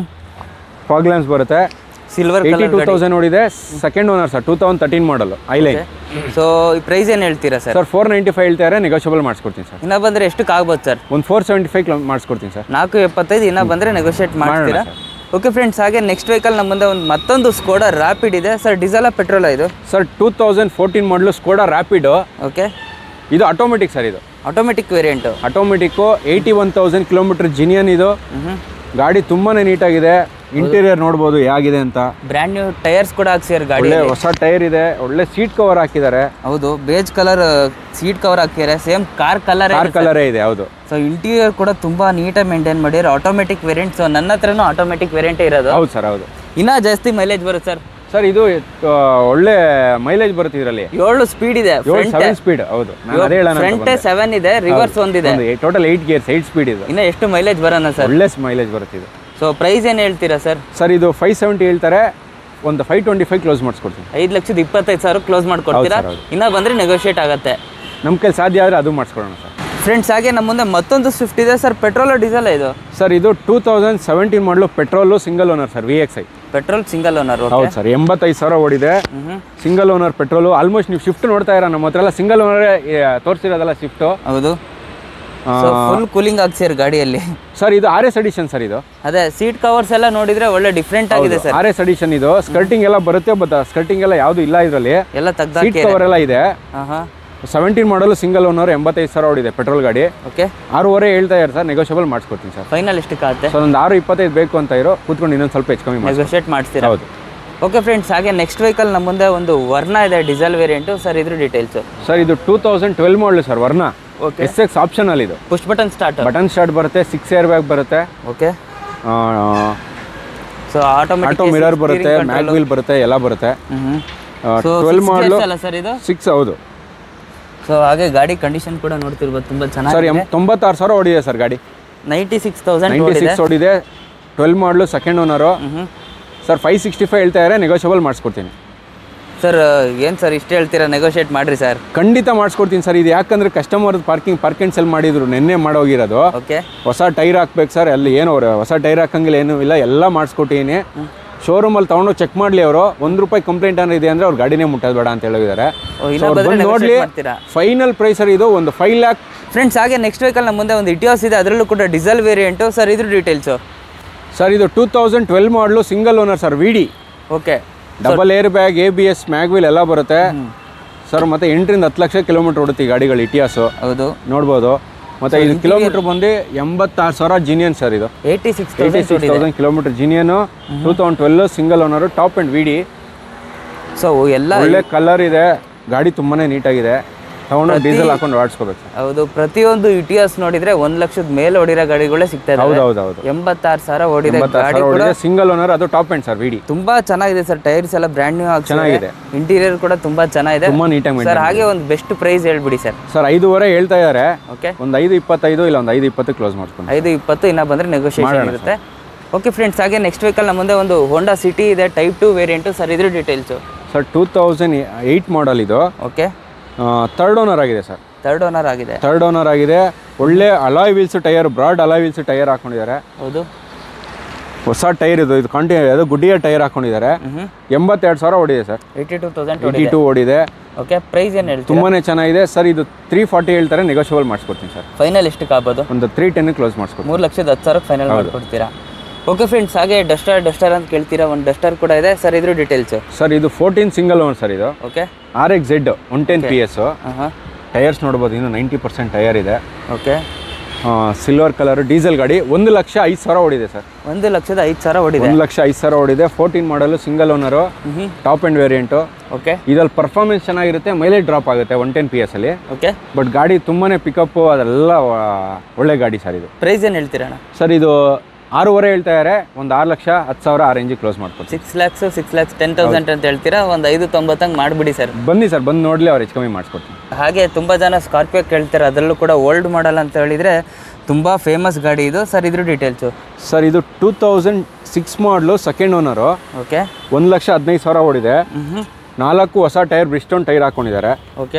S2: ಫಾಗ್ ಲ್ಯಾಂಪ್ಸ್ ಬರುತ್ತೆ.
S1: ಸಿಲ್ವರ್
S2: ಏಯ್ಟಿ ಟೂ ತೌಸಂಡ್ ಓಡಿದೆ. Second owner sir, two thousand thirteen model, highline.
S1: So ಈ ಪ್ರೈಸ್ ಏನು ಹೇಳ್ತೀರಾ sir?
S2: Sir four ninety five ಹೇಳ್ತಾರೆ, ನೆಗೋಷಿಯಬಲ್ ಮಾಡಿಸ್ಕೊಡ್ತೀನಿ ಸರ್.
S1: ಇನ್ನ ಬಂದರೆ ಎಷ್ಟಕ್ಕೆ ಆಗ್ಬೋದು ಸರ್?
S2: ಒಂದು ಫೋರ್ ಸೆವೆಂಟಿ ಫೈವ್ ಮಾಡಿಸ್ಕೊಡ್ತೀನಿ ಸರ್.
S1: ನಾಲ್ಕು ಎಪ್ಪತ್ತೈದು ಇನ್ನ ಬಂದರೆ ನೆಗೋಷಿಯೇಟ್ ಮಾಡ್ತೀರಾ? ಓಕೆ ಫ್ರೆಂಡ್ಸ್, ಹಾಗೆ ನೆಕ್ಸ್ಟ್ ವೆಹಿಕಲ್ ನಮ್ಮ ಮುಂದೆ ಒಂದು ಮತ್ತೊಂದು ಸ್ಕೋಡಾ ರ್ಯಾಪಿಡ್ ಇದೆ ಸರ್. ಡೀಸೆಲ್ ಪೆಟ್ರೋಲ್ ಇದು?
S2: Sir two thousand fourteen model Skoda Rapid.
S1: Okay,
S2: ಇದು ಆಟೋಮೆಟಿಕ್ ಸರ್. ಇದು
S1: automatic variant
S2: automatic eighty one thousand kilometre genuine ಇದು. ಗಾಡಿ ತುಂಬಾ ನೀಟಾಗಿದೆ. ಇಂಟೀರಿಯರ್ ನೋಡ್ಬೋದು ಹೇಗಿದೆ ಅಂತ.
S1: ಬ್ರ್ಯಾಂಡ್ ನ್ಯೂ ಟೈರ್ಸ್ ಕೂಡ ಹಾಕ್ಸಿದ್ದಾರೆ ಗಾಡಿ.
S2: ಒಳ್ಳೆ ಹೊಸ ಟೈರ್ ಇದೆ. ಒಳ್ಳೆ ಸೀಟ್ ಕವರ್ ಹಾಕಿದ್ದಾರೆ.
S1: ಹೌದು, ಬೇಜ್ ಕಲರ್ ಸೀಟ್ ಕವರ್ ಹಾಕಿದ್ದಾರೆ. ಸೇಮ್ ಕಾರ್ ಕಲರ್
S2: ಕಾರ್ ಕಲರೇ ಇದೆ. ಹೌದು.
S1: ಸೊ ಇಂಟೀರಿಯರ್ ಕೂಡ ತುಂಬಾ ನೀಟಾಗಿ ಮೇಂಟೈನ್ ಮಾಡಿದ್ದಾರೆ. Automatic variant. ಸೊ ನನ್ನ ಹತ್ರನೂ ಆಟೋಮೆಟಿಕ್ ವೇರಿಯಂಟೇ ಇರೋದು.
S2: ಹೌದು ಸರ್. ಹೌದು.
S1: ಇನ್ನೂ ಜಾಸ್ತಿ ಮೈಲೇಜ್ ಬರುತ್ತೆ ಸರ್.
S2: ಸರ್ ಇದು ಒಳ್ಳೆ ಮೈಲೇಜ್ ಬರುತ್ತೆ ಇದರಲ್ಲಿ.
S1: ಏಳು ಸ್ಪೀಡ್ ಇದೆ.
S2: Seven speed. ಹೌದು,
S1: ಫ್ರಂಟ್ ಸೆವೆನ್ ಇದೆ, ರಿವರ್ಸ್ ಒಂದಿದೆ.
S2: Total eight gears, eight speed ಇದೆ.
S1: ಇನ್ನು ಎಷ್ಟು ಮೈಲೇಜ್ ಬರೋಣ ಸರ್?
S2: ಒಳ್ಳೆ ಮೈಲೇಜ್ ಬರುತ್ತೆ ಇದು.
S1: ಸೊ ಪ್ರೈಸ್ ಏನು ಹೇಳ್ತೀರಾ ಸರ್?
S2: ಸರ್ ಇದು ಫೈವ್ ಸೆವೆಂಟಿ ಹೇಳ್ತಾರೆ. ಒಂದು ಫೈವ್ ಟ್ವೆಂಟಿ ಫೈವ್ ಕ್ಲೋಸ್ ಮಾಡಿಸ್ಕೊಡ್ತೀನಿ.
S1: ಐದು ಲಕ್ಷದ ಇಪ್ಪತ್ತೈದು ಸಾವಿರ ಕ್ಲೋಸ್ ಮಾಡ್ಕೊಡ್ತೀರಾ? ಇನ್ನೂ ಬಂದರೆ ನೆಗೋಷಿಯೇಟ್ ಆಗುತ್ತೆ.
S2: ನಮ್ಮ ಕೈಲಿ ಸಾಧ್ಯ ಆದರೆ ಅದು ಮಾಡಿಸ್ಕೊಡೋಣ ಸರ್.
S1: ಫ್ರೆಂಡ್ಸ್, ಹಾಗೆ ನಮ್ಮ ಮುಂದೆ ಮತ್ತೊಂದು ಸ್ವಿಫ್ಟ್ ಇದೆ ಸರ್. ಪೆಟ್ರೋಲ್ ಡೀಸೆಲ್ ಇದು?
S2: ಸರ್ ಇದು two thousand seventeen model petrol, single owner sir. V X I
S1: petrol single owner.
S2: ಹೌದು ಸರ್. ಎಂಬತ್ತೈದು ಸಾವಿರ ಓಡಿದೆ. Single owner petrol. ಆಲ್ಮೋಸ್ಟ್ ನೀವು ಶಿಫ್ಟ್ ನೋಡ್ತಾ ಇರೋ ನಮ್ಮ ಹತ್ರ ಎಲ್ಲ ಸಿಂಗಲ್ ಓನರ್ ತೋರಿಸಿರೋದಲ್ಲ ಶಿಫ್ಟು.
S1: ಹೌದು. ಫುಲ್ ಕೂಲಿಂಗ್ ಆಗ್ಸಿರ್ ಗಾಡಿಯಲ್ಲಿ.
S2: ಸರ್ ಇದು ಆರ್ ಎಸ್ ಎಡಿಷನ್ ಸರ್. ಇದು
S1: ಅದೇ ಸೀಟ್ ಕವರ್ಸ್ ಎಲ್ಲ ನೋಡಿದ್ರೆ ಒಳ್ಳೆ ಡಿಫ್ರೆಂಟ್ ಆಗಿದೆ ಸರ್.
S2: ಆರ್ ಎಸ್ ಎಡಿಷನ್ ಇದು. ಸ್ಕರ್ಟಿಂಗ್ ಎಲ್ಲ ಬರುತ್ತೆ, ಬಟ್ ಸ್ಕರ್ಟಿಂಗ್ ಎಲ್ಲ ಯಾವುದು ಇಲ್ಲ ಇದರಲ್ಲಿ.
S1: ಎಲ್ಲ ತೆಗ್ದ
S2: ಸೀಟ್ ಕವರ್ ಎಲ್ಲ ಇದೆ. ಸೆವೆಂಟೀನ್ ಮಾಡಲು ಸಿಂಗಲ್ ಓನರ್, ಎಂಬತ್ತೈದು ಸಾವಿರ ಓಡಿದೆ ಪೆಟ್ರೋಲ್ ಗಾಡಿ.
S1: ಓಕೆ.
S2: ಆರೂವರೆ ಹೇಳ್ತಾ ಇದ್ದಾರೆ ಸರ್. ನೆಗೋಷಿಯಬಲ್ ಮಾಡಿಸ್ಕೊಡ್ತೀನಿ ಸರ್.
S1: ಫೈನಲ್ ಎಷ್ಟಕ್ಕೆ ಆಗುತ್ತೆ?
S2: ಸರ್ ಒಂದು ಆರು ಇಪ್ಪತ್ತೈದು ಬೇಕು ಅಂತ ಇರೋ ಕೂತ್ಕೊಂಡು ಇನ್ನೊಂದು ಸ್ವಲ್ಪ ಹೆಚ್ಚು ಕಮ್ಮಿ
S1: ನೆಗೋಷಿಯೇಟ್ ಮಾಡ್ತೀರಾ?
S2: ಹೌದು.
S1: ಓಕೆ ಫ್ರೆಂಡ್ಸ್, ಹಾಗೆ ನೆಕ್ಸ್ಟ್ ವೆಹಿಕಲ್ ನಮ್ಮ ಮುಂದೆ ಒಂದು ವರ್ನಾ ಇದೆ, ಡೀಸೆಲ್ ವೇರಿಯಂಟು. ಸರ್ ಇದ್ರ ಡೀಟೇಲ್ಸು?
S2: ಸರ್ ಇದು two thousand twelve model sir. Verna
S1: okay.
S2: S X optional ಇದು.
S1: Push button start.
S2: Button start ಬರುತ್ತೆ. ಸಿಕ್ಸ್ ಏರ್ ಬ್ಯಾಗ್ ಬರುತ್ತೆ.
S1: Okay. So automatic
S2: auto mirror ಬರುತ್ತೆ, ಮ್ಯಾಗ್ ವೀಲ್ ಬರುತ್ತೆ, ಎಲ್ಲ ಬರುತ್ತೆ. ಟ್ವೆಲ್ ಮಾಡಲು
S1: ಅಲ್ಲ ಸರ್ ಇದು?
S2: ಸಿಕ್ಸ್. ಹೌದು.
S1: ಸೊ ಹಾಗೆ ಗಾಡಿ ಕಂಡೀಷನ್ ಕೂಡ ನೋಡ್ತಿರ್ಬೋದು, ತುಂಬ ಚೆನ್ನಾಗಿದೆ.
S2: ಸರ್ ತೊಂಬತ್ತಾರು ಸಾವಿರ ಓಡಿದೆ ಸರ್ ಗಾಡಿ.
S1: Ninety six thousand
S2: ninety six ಓಡಿದೆ. Twelve model second owner. Sir five sixty five ಹೇಳ್ತಾ ಇದ್ದಾರೆ. ನೆಗೋಷಿಯಬಲ್ ಮಾಡಿಸ್ಕೊಡ್ತೀನಿ
S1: ಸರ್. ಏನು ಸರ್ ಇಷ್ಟು ಹೇಳ್ತೀರಾ? ನೆಗೋಷಿಯೇಟ್ ಮಾಡಿರಿ ಸರ್.
S2: ಖಂಡಿತ ಮಾಡಿಸ್ಕೊಡ್ತೀನಿ ಸರ್. ಇದು ಯಾಕಂದರೆ customer parking park and sell ಮಾಡಿದ್ರು, ನೆನ್ನೆ ಮಾಡೋಗಿರೋದು.
S1: ಓಕೆ.
S2: ಹೊಸ ಟೈರ್ ಹಾಕ್ಬೇಕು ಸರ್. ಅಲ್ಲಿ ಏನು ಅವ್ರು ಹೊಸ ಟೈರ್ ಹಾಕಂಗಿಲ್ಲ, ಏನೂ ಇಲ್ಲ, ಎಲ್ಲ ಮಾಡಿಸ್ಕೊಟ್ಟಿದ್ದೀನಿ. ಶೋರೂಮಲ್ಲಿ ತೊಗೊಂಡು ಚೆಕ್ ಮಾಡಲಿ ಅವರು. ಒಂದು ರೂಪಾಯಿ ಕಂಪ್ಲೇಂಟ್ ಅನ್ನೋ ಇದೆ ಅಂದರೆ ಅವ್ರು ಗಾಡಿನೇ ಮುಟ್ಟೋದು ಬೇಡ ಅಂತ ಹೇಳಿದ್ದಾರೆ. ನೋಡಲಿ ಫೈನಲ್ ಪ್ರೈಸ್ ಸರ್ ಇದು ಒಂದು ಫೈವ್ ಲ್ಯಾಕ್.
S1: ಫ್ರೆಂಡ್ಸ್, ಹಾಗೆ ನೆಕ್ಸ್ಟ್ ವೆಹಿಕಲ್ ನಮ್ಮ ಮುಂದೆ ಒಂದು ಇಟಿಯೋಸ್ ಇದೆ, ಅದರಲ್ಲೂ ಕೂಡ ಡೀಸೆಲ್ ವೇರಿಯಂಟು. ಸರ್ ಇದ್ರ ಡೀಟೇಲ್ಸು?
S2: ಸರ್ ಇದು two thousand twelve model single owner sir. V D.
S1: Okay.
S2: Double air bag, A B S, mag wheel ಎಲ್ಲ ಬರುತ್ತೆ ಸರ್. ಮತ್ತು ಎಂಟರಿಂದ ಹತ್ತು ಲಕ್ಷ ಕಿಲೋಮೀಟರ್ ಓಡುತ್ತೆ ಈ ಗಾಡಿಗಳು. ಇಟಿಯಾಸು. ಹೌದು, ನೋಡ್ಬೋದು. ಮತ್ತು ಇದು ಕಿಲೋಮೀಟರ್ ಬಂದು ಎಂಬತ್ತಾರು ಸಾವಿರ ಜಿನಿಯನ್ ಸರ್. ಇದು
S1: eighty six
S2: eighty six thousand kilometre genuine. Two thousand twelve single owner, top end V D.
S1: So ಎಲ್ಲ
S2: ಒಳ್ಳೆ ಕಲರ್ ಇದೆ. ಗಾಡಿ ತುಂಬಾ ನೀಟಾಗಿದೆ. ತಗೊಂಡು ಡೀಸೆಲ್ ಹಾಕೊಂಡು ಓಡಿಸ್ಕೋಬೇಕು ಸರ್.
S1: ಹೌದು. ಪ್ರತಿಯೊಂದು ಇಟಿಯಾಸ್ ನೋಡಿದ್ರೆ ಒಂದು ಲಕ್ಷದ ಮೇಲೆ ಓಡಿರೋ ಗಾಡಿಗಳೇ ಸಿಗ್ತಾ ಇದೆ.
S2: ಹೌದು ಹೌದು ಹೌದು.
S1: ಎಂಬತ್ತಾರು ಸಾವಿರ ಓಡಿದೆ ಗಾಡಿ ಕೂಡ.
S2: ಸಿಂಗಲ್ ಓನರ್, ಅದು top end sir. V D
S1: ತುಂಬಾ ಚೆನ್ನಾಗಿದೆ ಸರ್. ಟೈರ್ಸ್ ಎಲ್ಲ ಬ್ರ್ಯಾಂಡ್ ನ್ಯೂ ಆಗಿ
S2: ಚೆನ್ನಾಗಿದೆ.
S1: ಇಂಟೀರಿಯರ್ ಕೂಡ ತುಂಬಾ ಚೆನ್ನಾಗಿದೆ,
S2: ತುಂಬಾ ನೀಟಾಗಿ
S1: ಸರ್. ಹಾಗೆ ಒಂದು ಬೆಸ್ಟ್ ಪ್ರೈಸ್ ಹೇಳ್ಬಿಡಿ ಸರ್.
S2: ಸರ್ ಐದೂವರೆ ಹೇಳ್ತಾ ಇದ್ದಾರೆ.
S1: ಓಕೆ.
S2: ಒಂದು ಐದು ಇಪ್ಪತ್ತೈದು ಇಲ್ಲ ಒಂದು ಐದು ಇಪ್ಪತ್ತು ಕ್ಲೋಸ್ ಮಾಡ್ಕೊಂಡು.
S1: ಐದು ಇಪ್ಪತ್ತು ಇನ್ನ ಬಂದ್ರೆ ನೆಗೋಷಿಯೇಷನ್ ಇರುತ್ತೆ. ಓಕೆ ಫ್ರೆಂಡ್ಸ್, ಹಾಗೆ ನೆಕ್ಸ್ಟ್ ವೆಹಿಕಲ್ ನಮ್ಮ ಮುಂದೆ ಒಂದು ಹೋಂಡಾ ಸಿಟಿ ಇದೆ, ಟೈಪ್ ಟು ವೇರಿಯಂಟು. ಸರ್ ಇದ್ರ details?
S2: Sir two thousand eight model ಇದು.
S1: ಓಕೆ.
S2: ಥರ್ಡ್ ಓನರ್ ಆಗಿದೆ ಸರ್.
S1: ಥರ್ಡ್ ಓನರ್ ಆಗಿದೆ.
S2: ಥರ್ಡ್ ಓನರ್ ಆಗಿದೆ. ಒಳ್ಳೆ alloy wheels tyre, broad alloy wheels tyre ಹಾಕೊಂಡಿದ್ದಾರೆ.
S1: ಹೌದು.
S2: ಹೊಸ ಟೈರ್ ಇದು. ಇದು ಕಂಟಿನ್ಯೂ ಅದು ಗುಡ್ಡಿಯ ಟೈರ್ ಹಾಕೊಂಡಿದ್ದಾರೆ. ಎಂಬತ್ತೆರಡು ಸಾವಿರ ಓಡಿದೆ sir.
S1: Eighty two thousand
S2: eighty two ಓಡಿದೆ.
S1: ಓಕೆ. ಪ್ರೈಸ್ ಏನು ಹೇಳ್ತೀರಾ?
S2: ತುಂಬಾ ಚೆನ್ನಾಗಿದೆ ಸರ್. ಇದು ತ್ರೀ ಫಾರ್ಟಿ ಹೇಳ್ತಾರೆ. ನೆಗೋಷಿಯಬಲ್ ಮಾಡಿಸ್ಕೊಡ್ತೀನಿ ಸರ್.
S1: ಫೈನಲ್ ಎಷ್ಟಕ್ಕೆ ಆಗ್ಬೋದು?
S2: ಒಂದು ತ್ರೀ ಟೆನ್ ಕ್ಲೋಸ್ ಮಾಡಿಸ್ಕೊಡ್ತೀನಿ.
S1: ಮೂರು ಲಕ್ಷದ ಹತ್ತು ಸಾವಿರಕ್ಕೆ ಫೈನಲ್ ಮಾಡಿಕೊಡ್ತೀರಾ? ಓಕೆ ಫ್ರೆಂಡ್ಸ್, ಹಾಗೆ ಡಸ್ಟರ್ ಡಸ್ಟರ್ ಅಂತ ಕೇಳ್ತೀರಾ, ಒಂದು ಡಸ್ಟರ್ ಕೂಡ ಇದೆ. ಸರ್ ಇದ್ರ ಡೀಟೇಲ್ಸು?
S2: ಸರ್ ಇದು ಫೋರ್ಟೀನ್ ಸಿಂಗಲ್ ಓನರ್ ಸರ್. ಇದು
S1: okay.
S2: R X Z one ten P S.
S1: ಹಾಂ.
S2: ಟೈರ್ಸ್ ನೋಡ್ಬೋದು, ಇನ್ನು ನೈಂಟಿ ಪರ್ಸೆಂಟ್ ಟೈರ್ ಇದೆ.
S1: ಓಕೆ.
S2: ಸಿಲ್ವರ್ ಕಲರ್ ಡೀಸೆಲ್ ಗಾಡಿ. ಒಂದು ಲಕ್ಷ ಐದು ಸಾವಿರ ಓಡಿದೆ ಸರ್.
S1: ಒಂದು ಲಕ್ಷದ ಐದು ಸಾವಿರ ಓಡಿದೆ.
S2: ಒಂದು ಲಕ್ಷ ಐದು ಸಾವಿರ ಓಡಿದೆ. Fourteen model single owner, top end variant.
S1: Okay.
S2: ಇದ್ರಲ್ಲಿ ಪರ್ಫಾರ್ಮೆನ್ಸ್ ಚೆನ್ನಾಗಿರುತ್ತೆ, ಮೈಲೇಜ್ ಡ್ರಾಪ್ ಆಗುತ್ತೆ ಒನ್ ಟೆನ್ ಪಿ ಎಸ್ ಅಲ್ಲಿ.
S1: ಓಕೆ.
S2: ಬಟ್ ಗಾಡಿ ತುಂಬಾ ಪಿಕಪ್ಪು ಅದೆಲ್ಲ ಒಳ್ಳೆ ಗಾಡಿ ಸರ್. ಇದು
S1: ಪ್ರೈಸ್ ಏನು ಹೇಳ್ತೀರಣ್ಣ?
S2: ಸರ್ ಇದು ಆರೂವರೆ ಹೇಳ್ತಾ ಇದ್ದಾರೆ. ಒಂದು ಆರು ಲಕ್ಷ ಹತ್ತು ಸಾವಿರ ಆ ರೇಂಜಿಗೆ ಕ್ಲೋಸ್ ಮಾಡ್ಕೊಡ್ತೀನಿ.
S1: Six lakhs six lakhs ten thousand ಅಂತ ಹೇಳ್ತೀರಾ, ಒಂದು ಐದು ತೊಂಬತ್ತಂಗೆ ಮಾಡಿಬಿಡಿ ಸರ್.
S2: ಬನ್ನಿ ಸರ್, ಬಂದು ನೋಡಲಿ, ಅವ್ರು ಹೆಚ್ಚು ಕಮ್ಮಿ ಮಾಡಿಸ್ಕೊಡ್ತೀನಿ.
S1: ಹಾಗೆ ತುಂಬ ಜನ ಸ್ಕಾರ್ಪಿಯೋ ಕೇಳ್ತಾರೆ, ಅದರಲ್ಲೂ ಕೂಡ ಓಲ್ಡ್ ಮಾಡಲ್ ಅಂತ ಹೇಳಿದರೆ ತುಂಬ ಫೇಮಸ್ ಗಾಡಿ ಇದು. ಸರ್ ಇದ್ರ ಡೀಟೇಲ್ಸು?
S2: ಸರ್ ಇದು two thousand six model second owner.
S1: Okay.
S2: ಒಂದು ಲಕ್ಷ ಹದಿನೈದು ಸಾವಿರ ಓಡಿದೆ. ನಾಲ್ಕು ಹೊಸ ಟೈರ್, ಬ್ರಿಸ್ಟೋನ್ ಟೈರ್ ಹಾಕೊಂಡಿದ್ದಾರೆ.
S1: ಓಕೆ.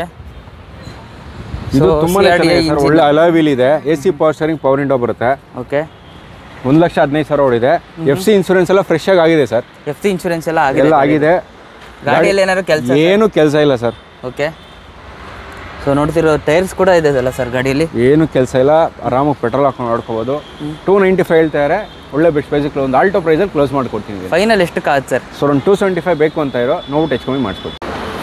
S2: ಇದು ತುಂಬಾ ಒಳ್ಳೆ ಅಲಾಯ್ ವೀಲ್ ಇದೆ. A C power steering, power window ಬರುತ್ತೆ.
S1: ಓಕೆ.
S2: ಒಂದು ಲಕ್ಷ ಹದಿನೈದು ಸಾವಿರ ಓಡಿದೆ. ಎಫ್ ಸಿ ಇನ್ಶೂರೆನ್ಸ್ ಎಲ್ಲ ಫ್ರೆಶ್ ಆಗಿ ಆಗಿದೆ ಸರ್.
S1: ಎಫ್ ಸಿ ಇನ್ಶೂರೆನ್ಸ್ ಎಲ್ಲ ಆಗಿದೆ?
S2: ಎಲ್ಲ ಆಗಿದೆ.
S1: ಗಾಡಿಯಲ್ಲಿ ಏನಾದ್ರು ಕೆಲಸ?
S2: ಏನು ಕೆಲಸ ಇಲ್ಲ ಸರ್.
S1: ಓಕೆ. ಸೊ ನೋಡ್ತಿರೋ ಟೈರ್ಸ್ ಕೂಡ ಇದೆ ಅಲ್ಲ ಸರ್ ಗಾಡಿಯಲ್ಲಿ? ಏನು
S2: ಕೆಲಸ ಇಲ್ಲ, ಆರಾಮಾಗಿ ಪೆಟ್ರೋಲ್ ಹಾಕೊಂಡು ಆಡ್ಕೋಬೋದು. ಟೂ ನೈಂಟಿ ಫೈವ್ ಹೇಳ್ತಾರೆ. ಒಳ್ಳೆ ಬೆಸ್ಟ್ ಪ್ರೈಸಿಗೆ ಒಂದು ಆಲ್ಟೋ ಪ್ರೈಸಲ್ಲಿ ಕ್ಲೋಸ್ ಮಾಡ್ಕೊಡ್ತೀನಿ.
S1: ಫೈನಲ್ ಎಷ್ಟು ಕಾದ್ ಸರ್?
S2: ಸೊ ಒಂದು ಟೂ ಸೆವೆಂಟಿ ಫೈವ್ ಬೇಕು ಅಂತ ಇರೋ ನೋಟ್ ಹೆಚ್ಚು ಕಮ್ಮಿ ಮಾಡಿಸ್ಕೊಡ್ತೀನಿ.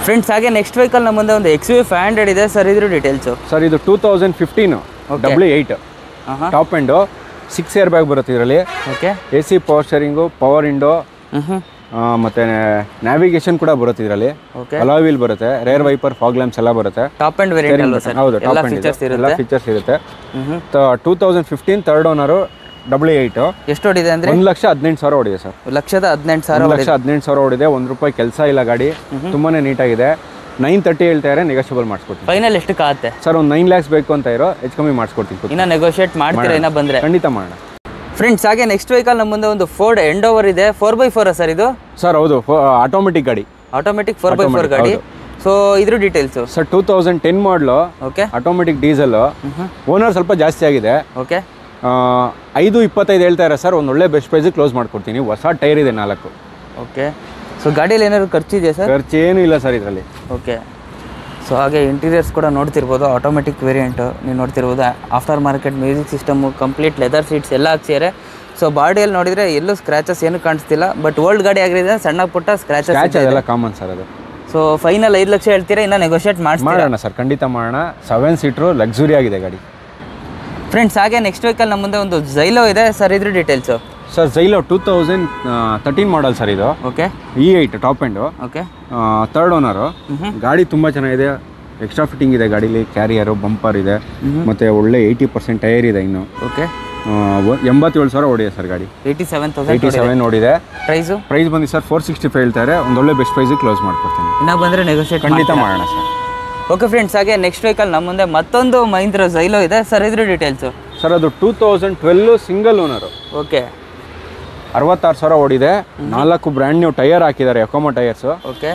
S1: ಫ್ರೆಂಡ್ಸ್ ಹಾಗೆ ನೆಕ್ಸ್ಟ್ ವೆಹಿಕಲ್ ನಮ್ಮ ಮುಂದೆ ಒಂದು ಎಕ್ಸ್ ವಿ ಫೈವ್ ಹಂಡ್ರೆಡ್ ಇದೆ ಸರ್, ಇದ್ರ ಡೀಟೇಲ್ಸು.
S2: ಸರ್ ಇದು two thousand fifteen W eight top end, six air bag ಬರುತ್ತೆ ಇದರಲ್ಲಿ.
S1: Okay.
S2: A C power steering, power window, ಮತ್ತೆ ನ್ಯಾವಿಗೇಷನ್ ಕೂಡ ಬರುತ್ತೆ ಇದರಲ್ಲಿ. ಅಲಾಯ್ ವೀಲ್ ಬರುತ್ತೆ, ರೇರ್ ವೈಪರ್, ಫಾಗ್ ಲ್ಯಾಂಪ್ಸ್ ಎಲ್ಲ ಬರುತ್ತೆ.
S1: ಟಾಪ್ ಎಂಡ್ ವೇರಿಯಂಟ್ ಅಲ್ವಾ ಸರ್?
S2: ಹೌದು, ಟಾಪ್ ಎಂಡ್ ಎಲ್ಲ ಫೀಚರ್ಸ್ ಇರುತ್ತೆ. Two thousand fifteen third owner W eight.
S1: ಎಷ್ಟು ಓಡಿದೆ ಅಂದ್ರೆ?
S2: ಒಂದು ಲಕ್ಷ ಹದಿನೆಂಟು ಸಾವಿರ ಓಡಿದೆ ಸರ್.
S1: ಲಕ್ಷದ ಹದಿನೆಂಟು ಸಾವಿರ
S2: ಲಕ್ಷ ಹದಿನೆಂಟು ಸಾವಿರ ಓಡಿದೆ. ಒಂದು ರೂಪಾಯಿ ಕೆಲಸ ಇಲ್ಲ ಗಾಡಿ, ತುಂಬಾನೇ ನೀಟಾಗಿದೆ. ನೈನ್ ತರ್ಟಿ ಹೇಳ್ತಾರೆ, ನೆಗೋಷಿಯಬಲ್ ಮಾಡಿಸ್ಕೊಡ್ತೀನಿ.
S1: ಫೈನಲ್ ಎಷ್ಟು ಕಾಗುತ್ತೆ
S2: ಸರ್? ಒಂದು ನೈನ್ ಲ್ಯಾಕ್ಸ್ ಬೇಕು ಅಂತ ಇರೋ, ಹೆಚ್ಚು ಕಮ್ಮಿ ಮಾಡಿಸ್ಕೊಡ್ತೀನಿ.
S1: ಇನ್ನ ನೆಗೋಷಿಯೇಟ್ ಮಾಡ್ತೀರಾ ಇನ್ನ ಬಂದ್ರೆ?
S2: ಖಂಡಿತ ಮಾಡೋಣ.
S1: ಫ್ರೆಂಡ್ಸ್ ಹಾಗೆ ನೆಕ್ಸ್ಟ್ ವೆಹಿಕಲ್ ನಮ್ಮ ಮುಂದೆ ಒಂದು ಫೋರ್ಡ್ ಎಂಡೋವರ್ ಇದೆ, ಫೋರ್ ಬೈ ಫೋರ್ ಸರ್ ಇದು?
S2: ಸರ್ ಹೌದು, ಆಟೋಮೆಟಿಕ್ ಗಾಡಿ.
S1: ಆಟೋಮೆಟಿಕ್ ಫೋರ್ ಬೈ ಫೋರ್ ಗಾಡಿ. ಸೊ ಇದ್ರ details
S2: sir two thousand ten model.
S1: Okay.
S2: Automatic diesel. Owner ಸ್ವಲ್ಪ ಜಾಸ್ತಿ ಆಗಿದೆ.
S1: ಓಕೆ.
S2: ಐದು ಇಪ್ಪತ್ತೈದು ಹೇಳ್ತಾ ಇದ್ದಾರೆ ಸರ್. ಒಂದು ಒಳ್ಳೆ ಬೆಸ್ಟ್ ಪ್ರೈಸ್ ಕ್ಲೋಸ್ ಮಾಡ್ಕೊಡ್ತೀನಿ. ಹೊಸ ಟೈರ್ ಇದೆ ನಾಲ್ಕು.
S1: ಓಕೆ. ಸೊ ಗಾಡಿಯಲ್ಲಿ ಏನಾದ್ರು ಖರ್ಚಿದೆಯಾ ಸರ್?
S2: ಖರ್ಚು ಏನೂ ಇಲ್ಲ ಸರ್ ಇದರಲ್ಲಿ.
S1: ಓಕೆ. ಸೊ ಹಾಗೆ ಇಂಟೀರಿಯರ್ಸ್ ಕೂಡ ನೋಡ್ತಿರ್ಬೋದು, ಆಟೋಮೆಟಿಕ್ ವೇರಿಯಂಟು ನೀವು ನೋಡ್ತಿರ್ಬೋದು. After market music system, complete leather seats ಎಲ್ಲ ಹಾಕ್ಸಿದ್ದಾರೆ. ಸೊ ಬಾಡಿಯಲ್ಲಿ ನೋಡಿದರೆ ಎಲ್ಲೂ ಸ್ಕ್ರ್ಯಾಚಸ್ ಏನು ಕಾಣಿಸ್ತಿಲ್ಲ. ಬಟ್ ಓಲ್ಡ್ ಗಾಡಿ ಆಗಿರೋದ್ರಿಂದ ಸಣ್ಣ ಪುಟ್ಟ ಸ್ಕ್ರ್ಯಾಚಸ್
S2: ಎಲ್ಲ ಕಾಮನ್ ಸರ್ ಅದು.
S1: ಸೊ ಫೈನಲ್ ಐದು ಲಕ್ಷ ಹೇಳ್ತೀರಾ, ಇನ್ನು ನೆಗೋಷಿಯೇಟ್
S2: ಮಾಡೋಣ ಸರ್? ಖಂಡಿತ ಮಾಡೋಣ. ಸೆವೆನ್ ಸೀಟ್ರು ಲಕ್ಸುರಿ ಆಗಿದೆ ಗಾಡಿ.
S1: ಫ್ರೆಂಡ್ಸ್ ಹಾಗೆ ನೆಕ್ಸ್ಟ್ ವೆಹಿಕಲ್ ನಮ್ಮ ಮುಂದೆ ಒಂದು ಜೈಲೋ ಇದೆ ಸರ್, ಇದ್ರ details?
S2: Sir Xylo two thousand thirteen model sir ಇದು.
S1: Okay.
S2: E eight top end.
S1: Okay.
S2: Third owner. ಗಾಡಿ ತುಂಬ ಚೆನ್ನಾಗಿದೆ. ಎಕ್ಸ್ಟ್ರಾ ಫಿಟ್ಟಿಂಗ್ ಇದೆ ಗಾಡೀಲಿ. ಕ್ಯಾರಿಯರು, ಬಂಪರ್ ಇದೆ, ಮತ್ತು ಒಳ್ಳೆ ಏಯ್ಟಿ ಪರ್ಸೆಂಟ್ ಟೈರ್ ಇದೆ ಇನ್ನು.
S1: ಓಕೆ.
S2: ಎಂಬತ್ತೇಳು ಸಾವಿರ ಓಡಿದೆ ಸರ್ ಗಾಡಿ.
S1: Eighty seven thousand
S2: eighty seven ಓಡಿದೆ.
S1: ಪ್ರೈಸು
S2: ಪ್ರೈಸ್ ಬಂದು ಸರ್ ಫೋರ್ ಸಿಕ್ಸ್ಟಿ ಫೈವ್ ಹೇಳ್ತಾರೆ. ಒಂದು ಒಳ್ಳೆ ಬೆಸ್ಟ್ ಪ್ರೈಸಿಗೆ ಕ್ಲೋಸ್ ಮಾಡ್ಕೊಡ್ತೀನಿ.
S1: ಇನ್ನು ಬಂದರೆ ನೆಗೋಷಿಯೇಟ್
S2: ಖಂಡಿತ ಮಾಡೋಣ ಸರ್.
S1: ಓಕೆ ಫ್ರೆಂಡ್ಸ್ ಹಾಗೆ ನೆಕ್ಸ್ಟ್ ವೆಹಿಕಲ್ ನಮ್ಮ ಮುಂದೆ ಮತ್ತೊಂದು ಮಹೀಂದ್ರ ಜೈಲೋ ಇದೆ ಸರ್, ಇದ್ರ ಡೀಟೇಲ್ಸು?
S2: ಸರ್ ಅದು two thousand twelve single owner.
S1: Okay.
S2: ಅರವತ್ತಾರು ಸಾವಿರ ಓಡಿದೆ. ನಾಲ್ಕು ಬ್ರ್ಯಾಂಡ್ ನ್ಯೂ ಟೈರ್ ಹಾಕಿದ್ದಾರೆ, Yokohama tyres.
S1: Okay.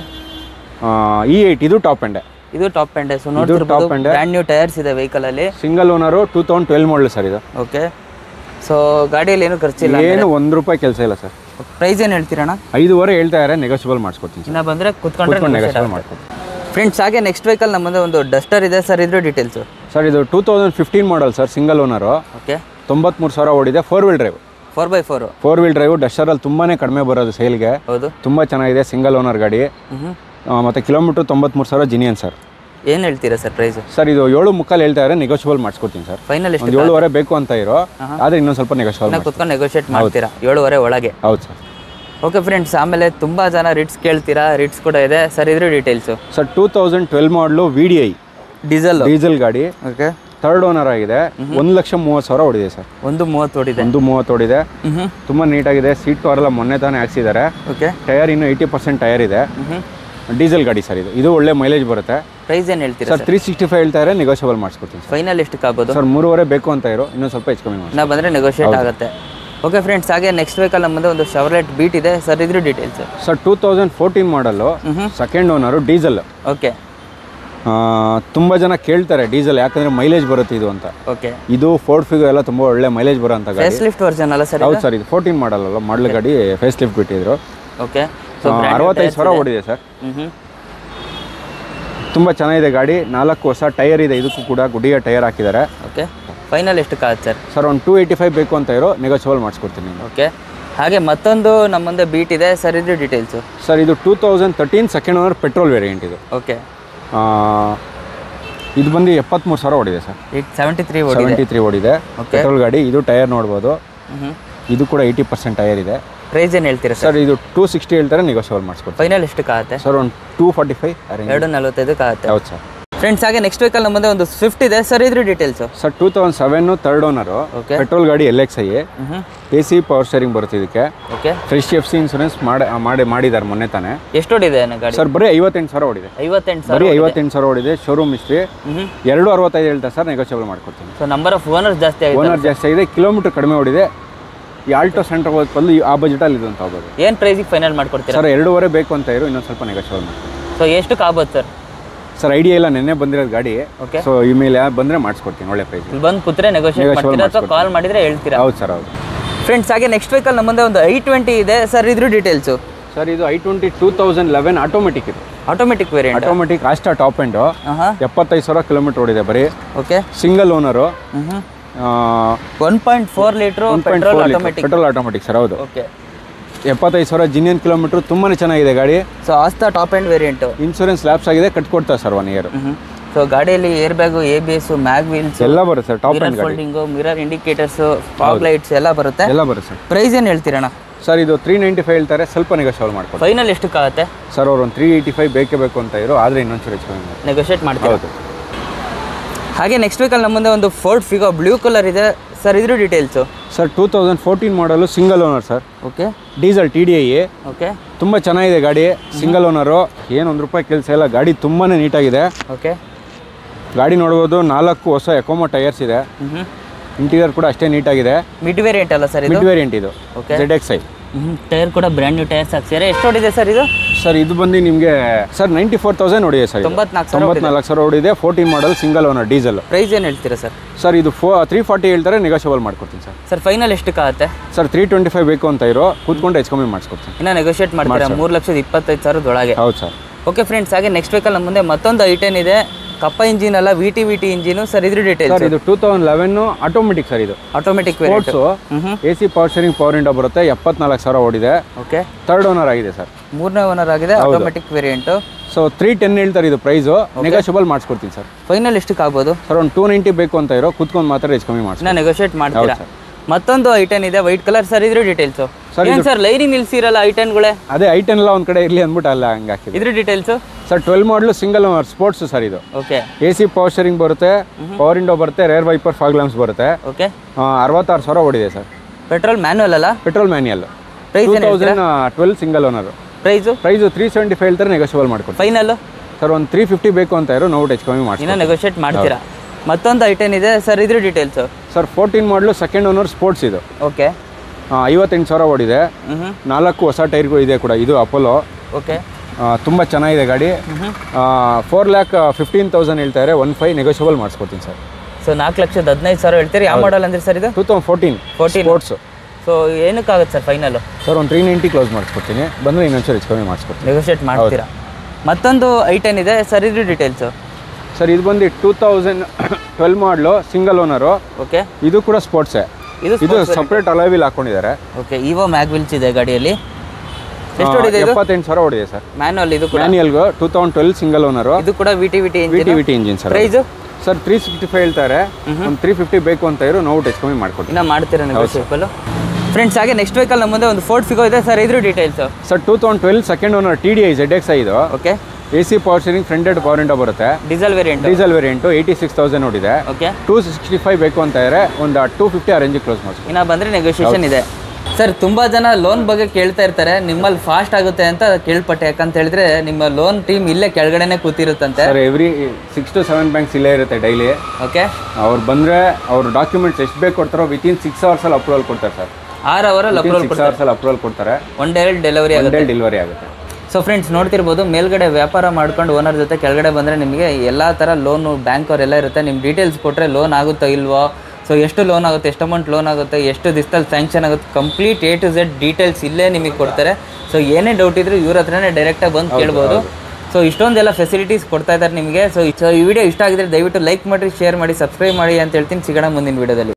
S2: E eight ಇದು ಟಾಪ್ ಎಂಡೆ.
S1: ಇದು ಟಾಪ್ ಎಂಡೆ. ಸೊ ನೋಡ್ತಿರ್ಬೋದು ಬ್ರ್ಯಾಂಡ್ ನ್ಯೂ ಟೈರ್ಸ್ ಇದೆ ವೆಹಿಕಲಲ್ಲಿ.
S2: Single owner, two thousand twelve model sir ಇದು.
S1: ಓಕೆ. ಸೊ ಗಾಡಿಯಲ್ಲಿ ಏನು ಖರ್ಚಿಲ್ಲ,
S2: ಏನು ಒಂದು ರೂಪಾಯಿ ಕೆಲಸ ಇಲ್ಲ ಸರ್.
S1: ಪ್ರೈಸ್ ಏನು ಹೇಳ್ತೀರಣ್ಣ?
S2: ಐದುವರೆ ಹೇಳ್ತಾ ಇದ್ದಾರೆ, ನೆಗೋಷಿಯಬಲ್ ಮಾಡಿಸ್ಕೊಡ್ತೀನಿ.
S1: ಇನ್ನು ಬಂದರೆ ಕುತ್ಕೊಂಡು
S2: ನೆಗೋಷಿಯಬಲ್ ಮಾಡ್ಕೊಡ್ತೀನಿ.
S1: ಫ್ರೆಂಡ್ಸ್ ಹಾಗೆ ನೆಕ್ಸ್ಟ್ ವೆಹಿಕಲ್ ನಮ್ಮದು ಒಂದು ಡಸ್ಟರ್ ಇದೆ ಸರ್, ಇದ್ರ ಡೀಟೇಲ್ಸು?
S2: ಸರ್ ಇದು two thousand fifteen model sir, single owner.
S1: Okay.
S2: ತೊಂಬತ್ಮೂರು ಸಾವಿರ ಓಡಿದೆ. Four wheel drive.
S1: Four by four
S2: four wheel drive. ಡಸ್ಟರಲ್ಲಿ ತುಂಬಾ ಕಡಿಮೆ ಬರೋದು ಸೇಲ್ಗೆ.
S1: ಹೌದು. ತುಂಬ
S2: ಚೆನ್ನಾಗಿದೆ, ಸಿಂಗಲ್ ಓನರ್ ಗಾಡಿ. ಮತ್ತು ಕಿಲೋಮೀಟ್ರ್ ತೊಂಬತ್ಮೂರು ಸಾವಿರ ಜಿನಿಯನ್ ಸರ್.
S1: ಏನು ಹೇಳ್ತೀರಾ ಸರ್ ಪ್ರೈಸು?
S2: ಸರ್ ಇದು ಏಳು ಮುಕ್ಕಾಲು ಹೇಳ್ತಾ ಇದ್ದಾರೆ, ನೆಗೋಷಿಯಬಲ್ ಮಾಡಿಸ್ಕೊಡ್ತೀನಿ ಸರ್.
S1: ಫೈನಲ್ ಎಷ್ಟು?
S2: ಏಳುವರೆ ಬೇಕು ಅಂತ ಇರೋ, ಆದರೆ ಇನ್ನೊಂದು ಸ್ವಲ್ಪ ನೆಗೋಷಿಯಬಲ್
S1: ಕುತ್ಕೊಂಡು ನೆಗೋಷಿಯೇಟ್ ಮಾಡ್ತೀರಾ ಏಳುವರೆ ಒಳಗೆ?
S2: ಹೌದು ಸರ್.
S1: ಓಕೆ ಫ್ರೆಂಡ್ಸ್, ಆಮೇಲೆ ತುಂಬ ಜನ ರಿಟ್ಸ್ ಕೇಳ್ತೀರಾ, ರಿಟ್ಸ್ ಕೂಡ ಇದೆ ಸರ್, ಇದ್ರ details?
S2: Sir two thousand twelve model V D I
S1: diesel
S2: diesel ಗಾಡಿ.
S1: ಓಕೆ.
S2: ಥರ್ಡ್ ಓನರ್ ಆಗಿದೆ. ಒಂದು ಲಕ್ಷ ಮೂವತ್ತು ಸಾವಿರ ಓಡಿದೆ ಸರ್.
S1: ಒಂದು ಮೂವತ್ತು ಓಡಿದೆ.
S2: ಒಂದು ಮೂವತ್ತು ಓಡಿದೆ. ತುಂಬ ನೀಟಾಗಿದೆ. ಸೀಟ್ ಕವರ್ ಎಲ್ಲ ಮೊನ್ನೆ ತಾನೇ ಹಾಕ್ಸಿದ್ದಾರೆ.
S1: ಓಕೆ.
S2: ಟೈರ್ ಇನ್ನು ಏಯ್ಟಿ ಪರ್ಸೆಂಟ್ ಟೈರ್ ಇದೆ. ಡೀಸೆಲ್ ಗಾಡಿ ಸರ್ ಇದು. ಇದು ಒಳ್ಳೆ ಮೈಲೇಜ್ ಬರುತ್ತೆ.
S1: ಪ್ರೈಸ್ ಏನು ಹೇಳ್ತೀರಾ
S2: ಸರ್? ತ್ರೀ ಸಿಕ್ಸ್ಟಿ ಫೈವ್ ಹೇಳ್ತಾರೆ, ನೆಗೋಷಿಯಬಲ್ ಮಾಡಿಸ್ಕೊಡ್ತೀನಿ.
S1: ಫೈನಲ್ ಎಷ್ಟಕ್ಕೆ ಆಗ್ಬೋದು
S2: ಸರ್? ಮೂರುವರೆ ಬೇಕು ಅಂತ ಇರೋ, ಇನ್ನೊಂದು ಸ್ವಲ್ಪ ಹೆಚ್ಚು ಕಮ್ಮಿ ಮಾಡಿ.
S1: ನಾ ಬಂದರೆ ನೆಗೋಷಿಯೇಟ್ ಆಗುತ್ತೆ. ಓಕೆ ಫ್ರೆಂಡ್ಸ್, ಹಾಗೆ ನೆಕ್ಸ್ಟ್ ವೆಹಿಕಲ್ ನಮ್ಮದು ಒಂದು ಶವರ್ಲೆಟ್ ಬೀಟ್ ಇದೆ ಸರ್, ಇದ್ರ details?
S2: Sir two thousand fourteen model, second owner, diesel.
S1: Okay.
S2: ತುಂಬ ಜನ ಕೇಳ್ತಾರೆ ಡೀಸೆಲ್ ಯಾಕಂದರೆ ಮೈಲೇಜ್ ಬರುತ್ತೆ ಇದು ಅಂತ.
S1: ಓಕೆ.
S2: ಇದು ಫೋರ್ಡ್ ಫಿಗರ್ ಎಲ್ಲ ತುಂಬ ಒಳ್ಳೆ ಮೈಲೇಜ್ ಬರೋ ಅಂತ ಗಾಡಿ.
S1: ಫೇಸ್ ಲಿಫ್ಟ್ ವರ್ಷನ್ ಅಲ್ಲ ಸರ್?
S2: ಹೌದು ಸರ್, ಇದು ಫೋರ್ಟೀನ್ ಮಾಡಲ್ಲ ಮಾಡಲ್ ಗಾಡಿ, ಫೇಸ್ ಲಿಫ್ಟ್ ಬಿಟ್ಟಿದ್ರು.
S1: ಓಕೆ.
S2: ಅರವತ್ತೈದು ಸಾವಿರ ಓಡಿದೆ ಸರ್. ತುಂಬ ಚೆನ್ನಾಗಿದೆ ಗಾಡಿ. ನಾಲ್ಕು ಹೊಸ ಟೈರ್ ಇದೆ, ಇದಕ್ಕೂ ಕೂಡ ಗುಡಿಯ ಟೈರ್ ಹಾಕಿದ್ದಾರೆ.
S1: ಓಕೆ. ಫೈನಲ್ ಎಷ್ಟು ಕಾದ್ ಸರ್?
S2: ಸರ್ ಒಂದು ಟೂ ಏಯ್ಟಿ ಫೈವ್ ಬೇಕು ಅಂತ ಇರೋ, ನೆಗೋಷಿಯಬಲ್ ಮಾಡಿಸ್ಕೊಡ್ತೀನಿ.
S1: ಓಕೆ. ಹಾಗೆ ಮತ್ತೊಂದು ನಮ್ಮೊಂದು ಬೀಟ್ ಇದೆ ಸರ್, ಇದ್ರ ಡೀಟೇಲ್ಸು?
S2: ಸರ್ ಇದು two thousand thirteen second owner petrol variant ಇದು.
S1: ಓಕೆ.
S2: ಇದು ಬಂದು ಎಪ್ಪತ್ತ್ಮೂರು ಸಾವಿರ ಓಡಿದೆ sir.
S1: Seventy three
S2: seventy three ಓಡಿದೆ. ಪೆಟ್ರೋಲ್ ಗಾಡಿ. ಇದು ಟೈರ್ ನೋಡ್ಬೋದು, ಇದು ಕೂಡ ಏಯ್ಟಿ ಪರ್ಸೆಂಟ್ ಟೈರ್ ಇದೆ.
S1: ಪ್ರೈಸ್ ಏನು ಹೇಳ್ತೀರಾ
S2: ಸರ್? ಇದು ಟೂ ಸಿಕ್ಸ್ಟಿ ಹೇಳ್ತಾರೆ, ನೆಗೋಷಿಯಬಲ್ ಮಾಡಿಸ್ಕೊಡ್ತೀನಿ.
S1: ಫೈನಲ್ ಎಷ್ಟಕ್ಕೆ ಆಗುತ್ತೆ
S2: ಸರ್? ಒಂದು ಟೂ ಫಾರ್ಟಿ ಫೈವ್
S1: ಎರಡು ನಲ್ವತ್ತೈದಕ್ಕೆ ಆಗುತ್ತೆ.
S2: ಹೌದು ಸರ್.
S1: ಫ್ರೆಂಡ್ಸ್, ಹಾಗೆ ನೆಕ್ಸ್ಟ್ ವೆಹಿಕಲ್ ನಮ್ಮದೇ ಒಂದು ಸ್ವಿಫ್ಟ್ ಇದೆ ಸರ್, ಇದ್ರ details?
S2: Sir two thousand seven third owner.
S1: Okay.
S2: Petrol ಗಾಡಿ, L X I. A C power steering ಬರುತ್ತೆ ಇದಕ್ಕೆ.
S1: Okay.
S2: Fresh F C insurance ಮಾಡಿ ಮಾಡಿ ಮಾಡಿದ್ದಾರೆ ಮೊನ್ನೆ ತಾನೆ.
S1: ಎಷ್ಟು ಓಡಿದೆ ಗಾಡಿ
S2: ಸರ್? ಬರೀ ಐವತ್ತೆಂಟು ಸಾವಿರ ಓಡಿದೆ.
S1: ಐವತ್ತೆಂಟು
S2: ಬರೀ ಐವತ್ತೆಂಟು ಸಾವಿರ ಓಡಿದೆ. Showroom history. ಎರಡು ಅರವತ್ತೈದು ಹೇಳ್ತಾರೆ ಸರ್, ನೆಗೋಷಿಯಬಲ್ ಮಾಡ್ಕೊಡ್ತೀನಿ.
S1: ಸೊ ನಂಬರ್ ಆಫ್ ಓನರ್ಸ್ ಜಾಸ್ತಿ ಆಗಿದೆ.
S2: ಓನರ್ ಜಾಸ್ತಿ ಆಗಿದೆ, ಕಿಲೋಮೀಟರ್ ಕಡಿಮೆ ಓಡಿದೆ. ಈ ಆಲ್ಟೋ ಸೆಂಟರ್ ಹೋದ ಬದಲು ಆ ಬಜೆಟಲ್ಲಿ ಇದು ಅಂತ ಹೋಗೋದು.
S1: ಏನು ಪ್ರೈಸಿಗೆ ಫೈನಲ್ ಮಾಡ್ಕೊಡ್ತೀರಾ
S2: ಸರ್? ಎರಡೂವರೆ ಬೇಕು ಅಂತ ಇರೋ, ಇನ್ನೊಂದು ಸ್ವಲ್ಪ ನೆಗೋಷಿಯಬಲ್ ಮಾಡ್ತೀನಿ.
S1: ಸೊ ಎಷ್ಟಕ್ಕೆ ಆಗ್ಬೋದು ಸರ್?
S2: ಸರ್ ಐಡಿಯಾ ಇಲ್ಲ, ನೆನ್ನೆ ಬಂದಿರೋದು ಗಾಡಿ.
S1: ಓಕೆ.
S2: ಸೊ ಇಮೇಲೆ ಬಂದರೆ ಮಾಡಿಸ್ಕೊಡ್ತೀನಿ ಒಳ್ಳೆ ಪ್ರೈಸ್.
S1: ಬಂದು ಕೂತ್ರೆ ನೆಗೋಷಿಯೇಟ್ ಮಾಡ್ತೀರಾ ಅಥವಾ ಕಾಲ್ ಮಾಡಿದರೆ ಹೇಳ್ತೀರಾ?
S2: ಹೌದು ಸರ್, ಹೌದು.
S1: ಫ್ರೆಂಡ್ಸ್, ಹಾಗೆ ನೆಕ್ಸ್ಟ್ ವೆಹಿಕಲ್ ನಮ್ಮದೇ ಒಂದು ಐ ಟ್ವೆಂಟಿ ಇದೆ ಸರ್, ಇದ್ರ ಡೀಟೇಲ್ಸು?
S2: ಸರ್ ಇದು i twenty two thousand eleven automatic ಇದು.
S1: Automatic variant.
S2: Automatic Asta top end. ಎಪ್ಪತ್ತೈದು ಸಾವಿರ ಕಿಲೋಮೀಟರ್ ಓಡಿದೆ ಬರೀ.
S1: Okay.
S2: Single owner.
S1: One point four litre petrol automatic.
S2: Petrol automatic sir, ಹೌದು.
S1: ಓಕೆ.
S2: ಎಪ್ಪತ್ತೈದು ಸಾವಿರ ಜಿನಿಯನ್ ಕಿಲೋಮೀಟರ್ ತುಂಬಾ ಚೆನ್ನಾಗಿದೆ ಗಾಡಿ.
S1: So Asta top end variant.
S2: Insurance lapse ಆಗಿದೆ, ಕಟ್ಕೊಡ್ತಾರೆ ಸರ್ ಒನ್ ಇಯರ್.
S1: ಸೊ ಗಾಡಿಯಲ್ಲಿ air bag, A B S, mag wheels
S2: ಎಲ್ಲ ಬರುತ್ತೆ sir. Top end
S1: folding, mirror indicators, fog lights ಎಲ್ಲ ಬರುತ್ತೆ.
S2: ಎಲ್ಲ ಬರುತ್ತೆ ಸರ್.
S1: ಪ್ರೈಸ್ ಏನು ಹೇಳ್ತೀರಣ್ಣ?
S2: ಸರ್ ಇದು ತ್ರೀ ನೈಂಟಿ ಫೈವ್ ಹೇಳ್ತಾರೆ, ಸ್ವಲ್ಪ ನೆಗೋಷಿಯೇಟ್ ಮಾಡ್ಕೊಡ್ತಾರೆ.
S1: ಫೈನಲ್ ಎಷ್ಟಕ್ಕಾಗುತ್ತೆ
S2: ಸರ್? ಅವ್ರು ಒಂದು ತ್ರೀ ಏಯ್ಟಿ ಫೈವ್ ಬೇಕೇ ಬೇಕು ಅಂತ ಇರೋ, ಆದರೆ ಇನ್ನೊಂದು ಹೆಚ್ಚು ಕಮ್ಮಿ
S1: ನೆಗೋಷಿಯೇಟ್ ಮಾಡ್ತಾರೆ.
S2: ಹೌದು.
S1: ಹಾಗೆ ನೆಕ್ಸ್ಟ್ ವೀಕಲ್ಲಿ ನಮ್ಮ ಮುಂದೆ ಒಂದು ಫೋರ್ಡ್ ಫಿಗೋ ಬ್ಲೂ ಕಲರ್ ಇದೆ ಸರ್. ಇದ್ರ details
S2: sir two thousand fourteen model single owner sir.
S1: Okay.
S2: Diesel T D I.
S1: Okay.
S2: ತುಂಬ ಚೆನ್ನಾಗಿದೆ ಗಾಡಿ, ಸಿಂಗಲ್ ಓನರು, ಏನು ಒಂದು ರೂಪಾಯಿ ಕೆಲಸ ಇಲ್ಲ, ಗಾಡಿ ತುಂಬಾ ನೀಟಾಗಿದೆ.
S1: ಓಕೆ.
S2: ಗಾಡಿ ನೋಡ್ಬೋದು, ನಾಲ್ಕು ಹೊಸ ಎಕೋಮೋ ಟೈರ್ಸ್ ಇದೆ. ಇಂಟೀರಿಯರ್ ಕೂಡ ಅಷ್ಟೇ ನೀಟಾಗಿದೆ.
S1: ಮಿಡ್ ವೇರಿಯಂಟ್ ಅಲ್ಲ ಸರ್?
S2: ಮಿಡ್ ವೇರಿಯಂಟ್ ಇದು.
S1: Okay.
S2: Z X I
S1: tyre ಕೂಡ ಬ್ರ್ಯಾಂಡ್ ನ್ಯೂ ಟೈರ್ಸ್ ಹಾಕ್ಸಿದ್ದಾರೆ. ಎಷ್ಟು ಓಡಿದೆ ಸರ್ ಇದು?
S2: ಸರ್ ಇದು ಬಂದು ನಿಮಗೆ ಸರ್ ನೈಂಟಿ ಫೋರ್ ತೌಸಂಡ್ ಓಡಿದೆ ಸರ್.
S1: ತೊಂಬತ್ನಾಲ್ಕು
S2: ತೊಂಬತ್ನಾಲ್ಕು ಸಾವಿರ ಓಡಿದೆ. Fourteen model single owner diesel.
S1: Price ಏನು ಹೇಳ್ತೀರಾ ಸರ್?
S2: ಸರ್ ಇದು ಫೋ ತ್ರೀ ಫಾರ್ಟಿ ಹೇಳ್ತಾರೆ, ನೆಗೋಷಿಯಬಲ್ ಮಾಡ್ಕೊಡ್ತೀನಿ ಸರ್.
S1: ಸರ್ ಫೈನಲ್ ಎಷ್ಟಕ್ಕಾಗುತ್ತೆ?
S2: ಸರ್ ತ್ರೀ ಟ್ವೆಂಟಿ ಫೈವ್ ಬೇಕು ಅಂತ ಇರೋ, ಕೂತ್ಕೊಂಡು ಹೆಚ್ಚು ಕಮ್ಮಿ ಮಾಡಿಸ್ಕೊಡ್ತೀನಿ.
S1: ಇನ್ನು ನೆಗೋಷಿಯೇಟ್ ಮಾಡ್ತೀರಾ? ಮೂರು ಲಕ್ಷದ ಇಪ್ಪತ್ತೈದು ಸಾವಿರದೊಳಗೆ.
S2: ಹೌದು ಸರ್.
S1: ಓಕೆ ಫ್ರೆಂಡ್ಸ್, ಹಾಗೆ ನೆಕ್ಸ್ಟ್ ವೀಕಲ್ಲಿ ನಮ್ಮ ಮುಂದೆ ಮತ್ತೊಂದು ಐ ಟೆನ್ ಇದೆ. ಕಪ್ಪ ಇಂಜಿನ್ ಅಲ್ಲ, V T V T engine sir. ಇದ್ರ ಡೀಟೇಲ್ಸ್
S2: ಸರ್ ಇದು two thousand eleven automatic sir. ಇದು
S1: automatic
S2: sports, A C power steering, power window ಬರುತ್ತೆ. ಎಪ್ಪತ್ನಾಲ್ಕು ಸಾವಿರ ಓಡಿದೆ.
S1: ಓಕೆ.
S2: ಥರ್ಡ್ ಓನರ್ ಆಗಿದೆ ಸರ್.
S1: ಮೂರನೇ ಓನರ್ ಆಗಿದೆ, automatic variant.
S2: So three ten ಹೇಳ್ತಾರೆ ಇದು ಪ್ರೈಸು, ನೆಗೋಷಿಯಬಲ್ ಮಾಡಿಸ್ಕೊಡ್ತೀನಿ ಸರ್.
S1: ಫೈನಲ್ ಎಷ್ಟಕ್ಕೆ ಆಗ್ಬೋದು
S2: ಸರ್? ಒಂದು ಟೂ ನೈಂಟಿ ಬೇಕು ಅಂತ ಇರೋ, ಕೂತ್ಕೊಂಡು ಮಾತ್ರ ಹೆಚ್ಚು ಕಮ್ಮಿ ಮಾಡಿಸಿ.
S1: ನಾನು ನೆಗೋಷಿಯೇಟ್ ಮಾಡ್ತೀರಾ? ಮತ್ತೊಂದು ಐ ಟೆನ್ ಇದೆ ವೈಟ್ ಕಲರ್ ಸರ್. ಇದ್ರ ಡೀಟೇಲ್ಸು ಏನು ಸರ್? ಲೈನಿಂಗ್ ನಿಲ್ಸಿರಲ್ಲ ಐ ಟೆನ್ಗಳೇ?
S2: ಅದೇ ಐ ಟೆನ್ ಎಲ್ಲ ಒಂದು ಕಡೆ ಇರಲಿ ಅಂದ್ಬಿಟ್ಟು ಅಲ್ಲ ಹಂಗೆ ಹಾಕಿದೆ.
S1: ಇದ್ರ details
S2: sir twelve model single owner sports sir ಇದು.
S1: Okay.
S2: A C power steering ಬರುತ್ತೆ, ಪವರ್ ವಿಂಡೋ ಬರುತ್ತೆ, ರೇರ್ ವೈಪರ್, ಫಾಗ್ ಲ್ಯಾಂಪ್ಸ್ ಬರುತ್ತೆ.
S1: ಓಕೆ.
S2: ಅರವತ್ತಾರು ಸಾವಿರ ಓಡಿದೆ ಸರ್.
S1: ಪೆಟ್ರೋಲ್ ಮ್ಯಾನ್ಯಲ್ ಅಲ್ಲ?
S2: Petrol manual.
S1: Price
S2: two thousand twelve single owner.
S1: Price
S2: price three seventy five ಹೇಳ್ತಾರೆ, negotiable ಮಾಡ್ಕೊಡ್ತೀನಿ.
S1: ಫೈನಲ್
S2: ಸರ್ ಒಂದು ತ್ರೀ ಫಿಫ್ಟಿ ಬೇಕು ಅಂತ ಇರೋ, ನೋಟ್ ಹೆಚ್ಚು ಕಮ್ಮಿ ಮಾಡಿ.
S1: ಇನ್ನೂ ನೆಗೋಷಿಯೇಟ್ ಮಾಡ್ತೀರಾ? ಮತ್ತೊಂದು ಐ ಟೆನ್ ಇದೆ ಸರ್. ಇದ್ರ details
S2: sir fourteen model second owner sports ಇದು.
S1: ಓಕೆ.
S2: ಐವತ್ತೆಂಟು ಸಾವಿರ ಓಡಿದೆ. ನಾಲ್ಕು ಹೊಸ ಟೈರ್ಗಳು ಇದೆ ಕೂಡ. ಇದು ಅಪೋಲೋ.
S1: ಓಕೆ.
S2: ತುಂಬ ಚೆನ್ನಾಗಿದೆ ಗಾಡಿ. ಫೋರ್ ಲ್ಯಾಕ್ ಫಿಫ್ಟೀನ್ ತೌಸಂಡ್ ಹೇಳ್ತಾರೆ, ಒನ್ ಫೈವ್ ನೆಗೋಷಿಯಬಲ್ ಮಾಡಿಸ್ಕೊಡ್ತೀನಿ ಸರ್.
S1: ಸೊ ನಾಲ್ಕು ಲಕ್ಷದ ಹದಿನೈದು ಸಾವಿರ ಹೇಳ್ತೀರಿ. ಯಾವ ಮಾಡಲ್ ಅಂದ್ರೆ ಸರ್ ಇದು?
S2: Two thousand fourteen
S1: fourteen
S2: sports.
S1: So ಏನಕ್ಕಾಗುತ್ತೆ ಸರ್ ಫೈನಲು?
S2: ಸರ್ ಒಂದು ತ್ರೀ ನೈಂಟಿ ಕ್ಲೋಸ್ ಮಾಡಿಸ್ಕೊಡ್ತೀನಿ, ಬಂದರೆ ಇನ್ನೊಂದು ಹೆಚ್ಚು ಕಮ್ಮಿ ಮಾಡಿಸ್ಕೊಡ್ತೀನಿ.
S1: ನೆಗೋಷಿಯೇಟ್ ಮಾಡ್ತೀರಾ? ಮತ್ತೊಂದು ಐ ಟೆನ್ ಇದೆ ಸರ್. ಇದ್ರ ಡೀಟೇಲ್ಸು
S2: ಸರ್ ಇದು ಬಂದು two thousand twelve model single owner.
S1: Okay.
S2: ಇದು ಕೂಡ ಸ್ಪೋರ್ಟ್ಸೇ. ಇದು ಇದು ಸಪ್ರೇಟ್ ಅಲಾಯ್ವಿಲ್ ಹಾಕೊಂಡಿದ್ದಾರೆ.
S1: ಓಕೆ. ಇವೋ ಮ್ಯಾಗ್ ವೀಲ್ಸ್ ಇದೆ ಗಾಡಿಯಲ್ಲಿ. ಎಷ್ಟು ಓಡಿದೆ ಇದು?
S2: ಎಪ್ಪತ್ತೆಂಟು ಸಾವಿರ ಓಡಿದೆ ಸರ್.
S1: ಮ್ಯಾನುವಲ್ ಇದು ಕೂಡ?
S2: ಮ್ಯಾನ್ಯಲ್ಗೂ two thousand twelve single owner.
S1: ಇದು ಕೂಡ V T V T
S2: V T V T engine sir.
S1: Price
S2: sir three sixty five ಹೇಳ್ತಾರೆ, ಒಂದು ತ್ರೀ ಫಿಫ್ಟಿ ಬೇಕು ಅಂತ ಇರೋ, ನೋಟ್ ಹೆಚ್ಚು ಕಮ್ಮಿ ಮಾಡ್ಕೊಡ್ತೀನಿ.
S1: ಇನ್ನೂ ಮಾಡ್ತೀರಾ ನೆಗೋಷಿಯೇಬಲ್? ಫ್ರೆಂಡ್ಸ್, ಹಾಗೆ ನೆಕ್ಸ್ಟ್ ವೀಕಲ್ಲಿ ನಮ್ಮ ಮುಂದೆ ಒಂದು ಫೋರ್ಡ್ ಫಿಗೋ ಇದೆ ಸರ್. ಇದ್ರ details
S2: sir two thousand twelve second owner T D I Z X I ಇದು.
S1: Okay.
S2: A C power steering, fronted power window ಬರುತ್ತೆ.
S1: Diesel variant.
S2: Diesel variant eighty six thousand ನೋಡಿದೆ.
S1: Okay.
S2: Two sixty five ಬೇಕು ಅಂತ ಇದ್ರೆ, ಒಂದು two fifty ಆ ರೇಂಜಿಗೆ close ಮಾಡ್ತೀವಿ.
S1: ಇನ್ನು ಬಂದರೆ ನೆಗೋಷಿಯೇಷನ್ ಇದೆ ಸರ್. ತುಂಬ ಜನ ಲೋನ್ ಬಗ್ಗೆ ಕೇಳ್ತಾ ಇರ್ತಾರೆ, ನಿಮ್ಮಲ್ಲಿ ಫಾಸ್ಟ್ ಆಗುತ್ತೆ ಅಂತ ಕೇಳ್ಪಟ್ಟೆ. ಯಾಕಂತ ಹೇಳಿದ್ರೆ ನಿಮ್ಮ ಲೋನ್ ಟೀಮ್ ಇಲ್ಲೇ ಕೆಳಗಡೆನೆ ಕೂತಿರುತ್ತಂತೆ
S2: sir. Every six to seven banks ಇಲ್ಲೇ ಇರುತ್ತೆ ಡೈಲಿ.
S1: ಓಕೆ. ಅವ್ರು
S2: ಬಂದರೆ ಅವ್ರ ಡಾಕ್ಯುಮೆಂಟ್ಸ್ ಎಷ್ಟು ಬೇಕು ಕೊಡ್ತಾರೋ ವಿತಿನ್ ಸಿಕ್ಸ್ ಅವರ್ಸಲ್ಲಿ ಅಪ್ರೂವಲ್ ಕೊಡ್ತಾರೆ ಸರ್.
S1: ಆರು ಅವರಲ್ಲಿ ಅಪ್ರೂವಲ್ ಕೊಡ್ತಾರೆ.
S2: ಅಪ್ರೂವಲ್ ಕೊಡ್ತಾರೆ.
S1: ಒನ್ ಡೇ ಡೆಲಿವರಿ ಆಗುತ್ತೆ.
S2: ಡೆಲಿವರಿ ಆಗುತ್ತೆ.
S1: ಸೊ ಫ್ರೆಂಡ್ಸ್, ನೋಡ್ತಿರ್ಬೋದು, ಮೇಲ್ಗಡೆ ವ್ಯಾಪಾರ ಮಾಡ್ಕೊಂಡು ಓನರ್ ಜೊತೆ ಕೆಳಗಡೆ ಬಂದರೆ ನಿಮಗೆ ಎಲ್ಲ ಥರ ಲೋನು ಬ್ಯಾಂಕ್ ಅವರೆಲ್ಲ ಇರುತ್ತೆ. ನಿಮ್ಮ ಡೀಟೇಲ್ಸ್ ಕೊಟ್ಟರೆ ಲೋನ್ ಆಗುತ್ತೋ ಇಲ್ವೋ, ಸೊ ಎಷ್ಟು ಲೋನ್ ಆಗುತ್ತೆ, ಎಷ್ಟು ಅಮೌಂಟ್ ಲೋನ್ ಆಗುತ್ತೆ, ಎಷ್ಟು ದಿವಸದಲ್ಲಿ ಸ್ಯಾಂಕ್ಷನ್ ಆಗುತ್ತೆ, complete A to Z details ಇಲ್ಲೇ ನಿಮಗೆ ಕೊಡ್ತಾರೆ. ಸೊ ಏನೇ ಡೌಟ್ ಇದ್ದರೂ ಇವ್ರ ಹತ್ರನೇ ಡೈರೆಕ್ಟಾಗಿ ಬಂದು ಕೇಳ್ಬೋದು. ಸೊ ಇಷ್ಟೊಂದೆಲ್ಲ ಫೆಸಿಲಿಟೀಸ್ ಕೊಡ್ತಾ ಇದ್ದಾರೆ ನಿಮಗೆ. ಸೊ ಈ ವಿಡಿಯೋ ಇಷ್ಟ ಆಗಿದ್ರೆ ದಯವಿಟ್ಟು ಲೈಕ್ ಮಾಡಿರಿ, ಶೇರ್ ಮಾಡಿ, ಸಬ್ಸ್ಕ್ರೈಬ್ ಮಾಡಿ ಅಂತ ಹೇಳ್ತೀನಿ. ಸಿಗೋಣ ಮುಂದಿನ ವಿಡಿಯೋದಲ್ಲಿ.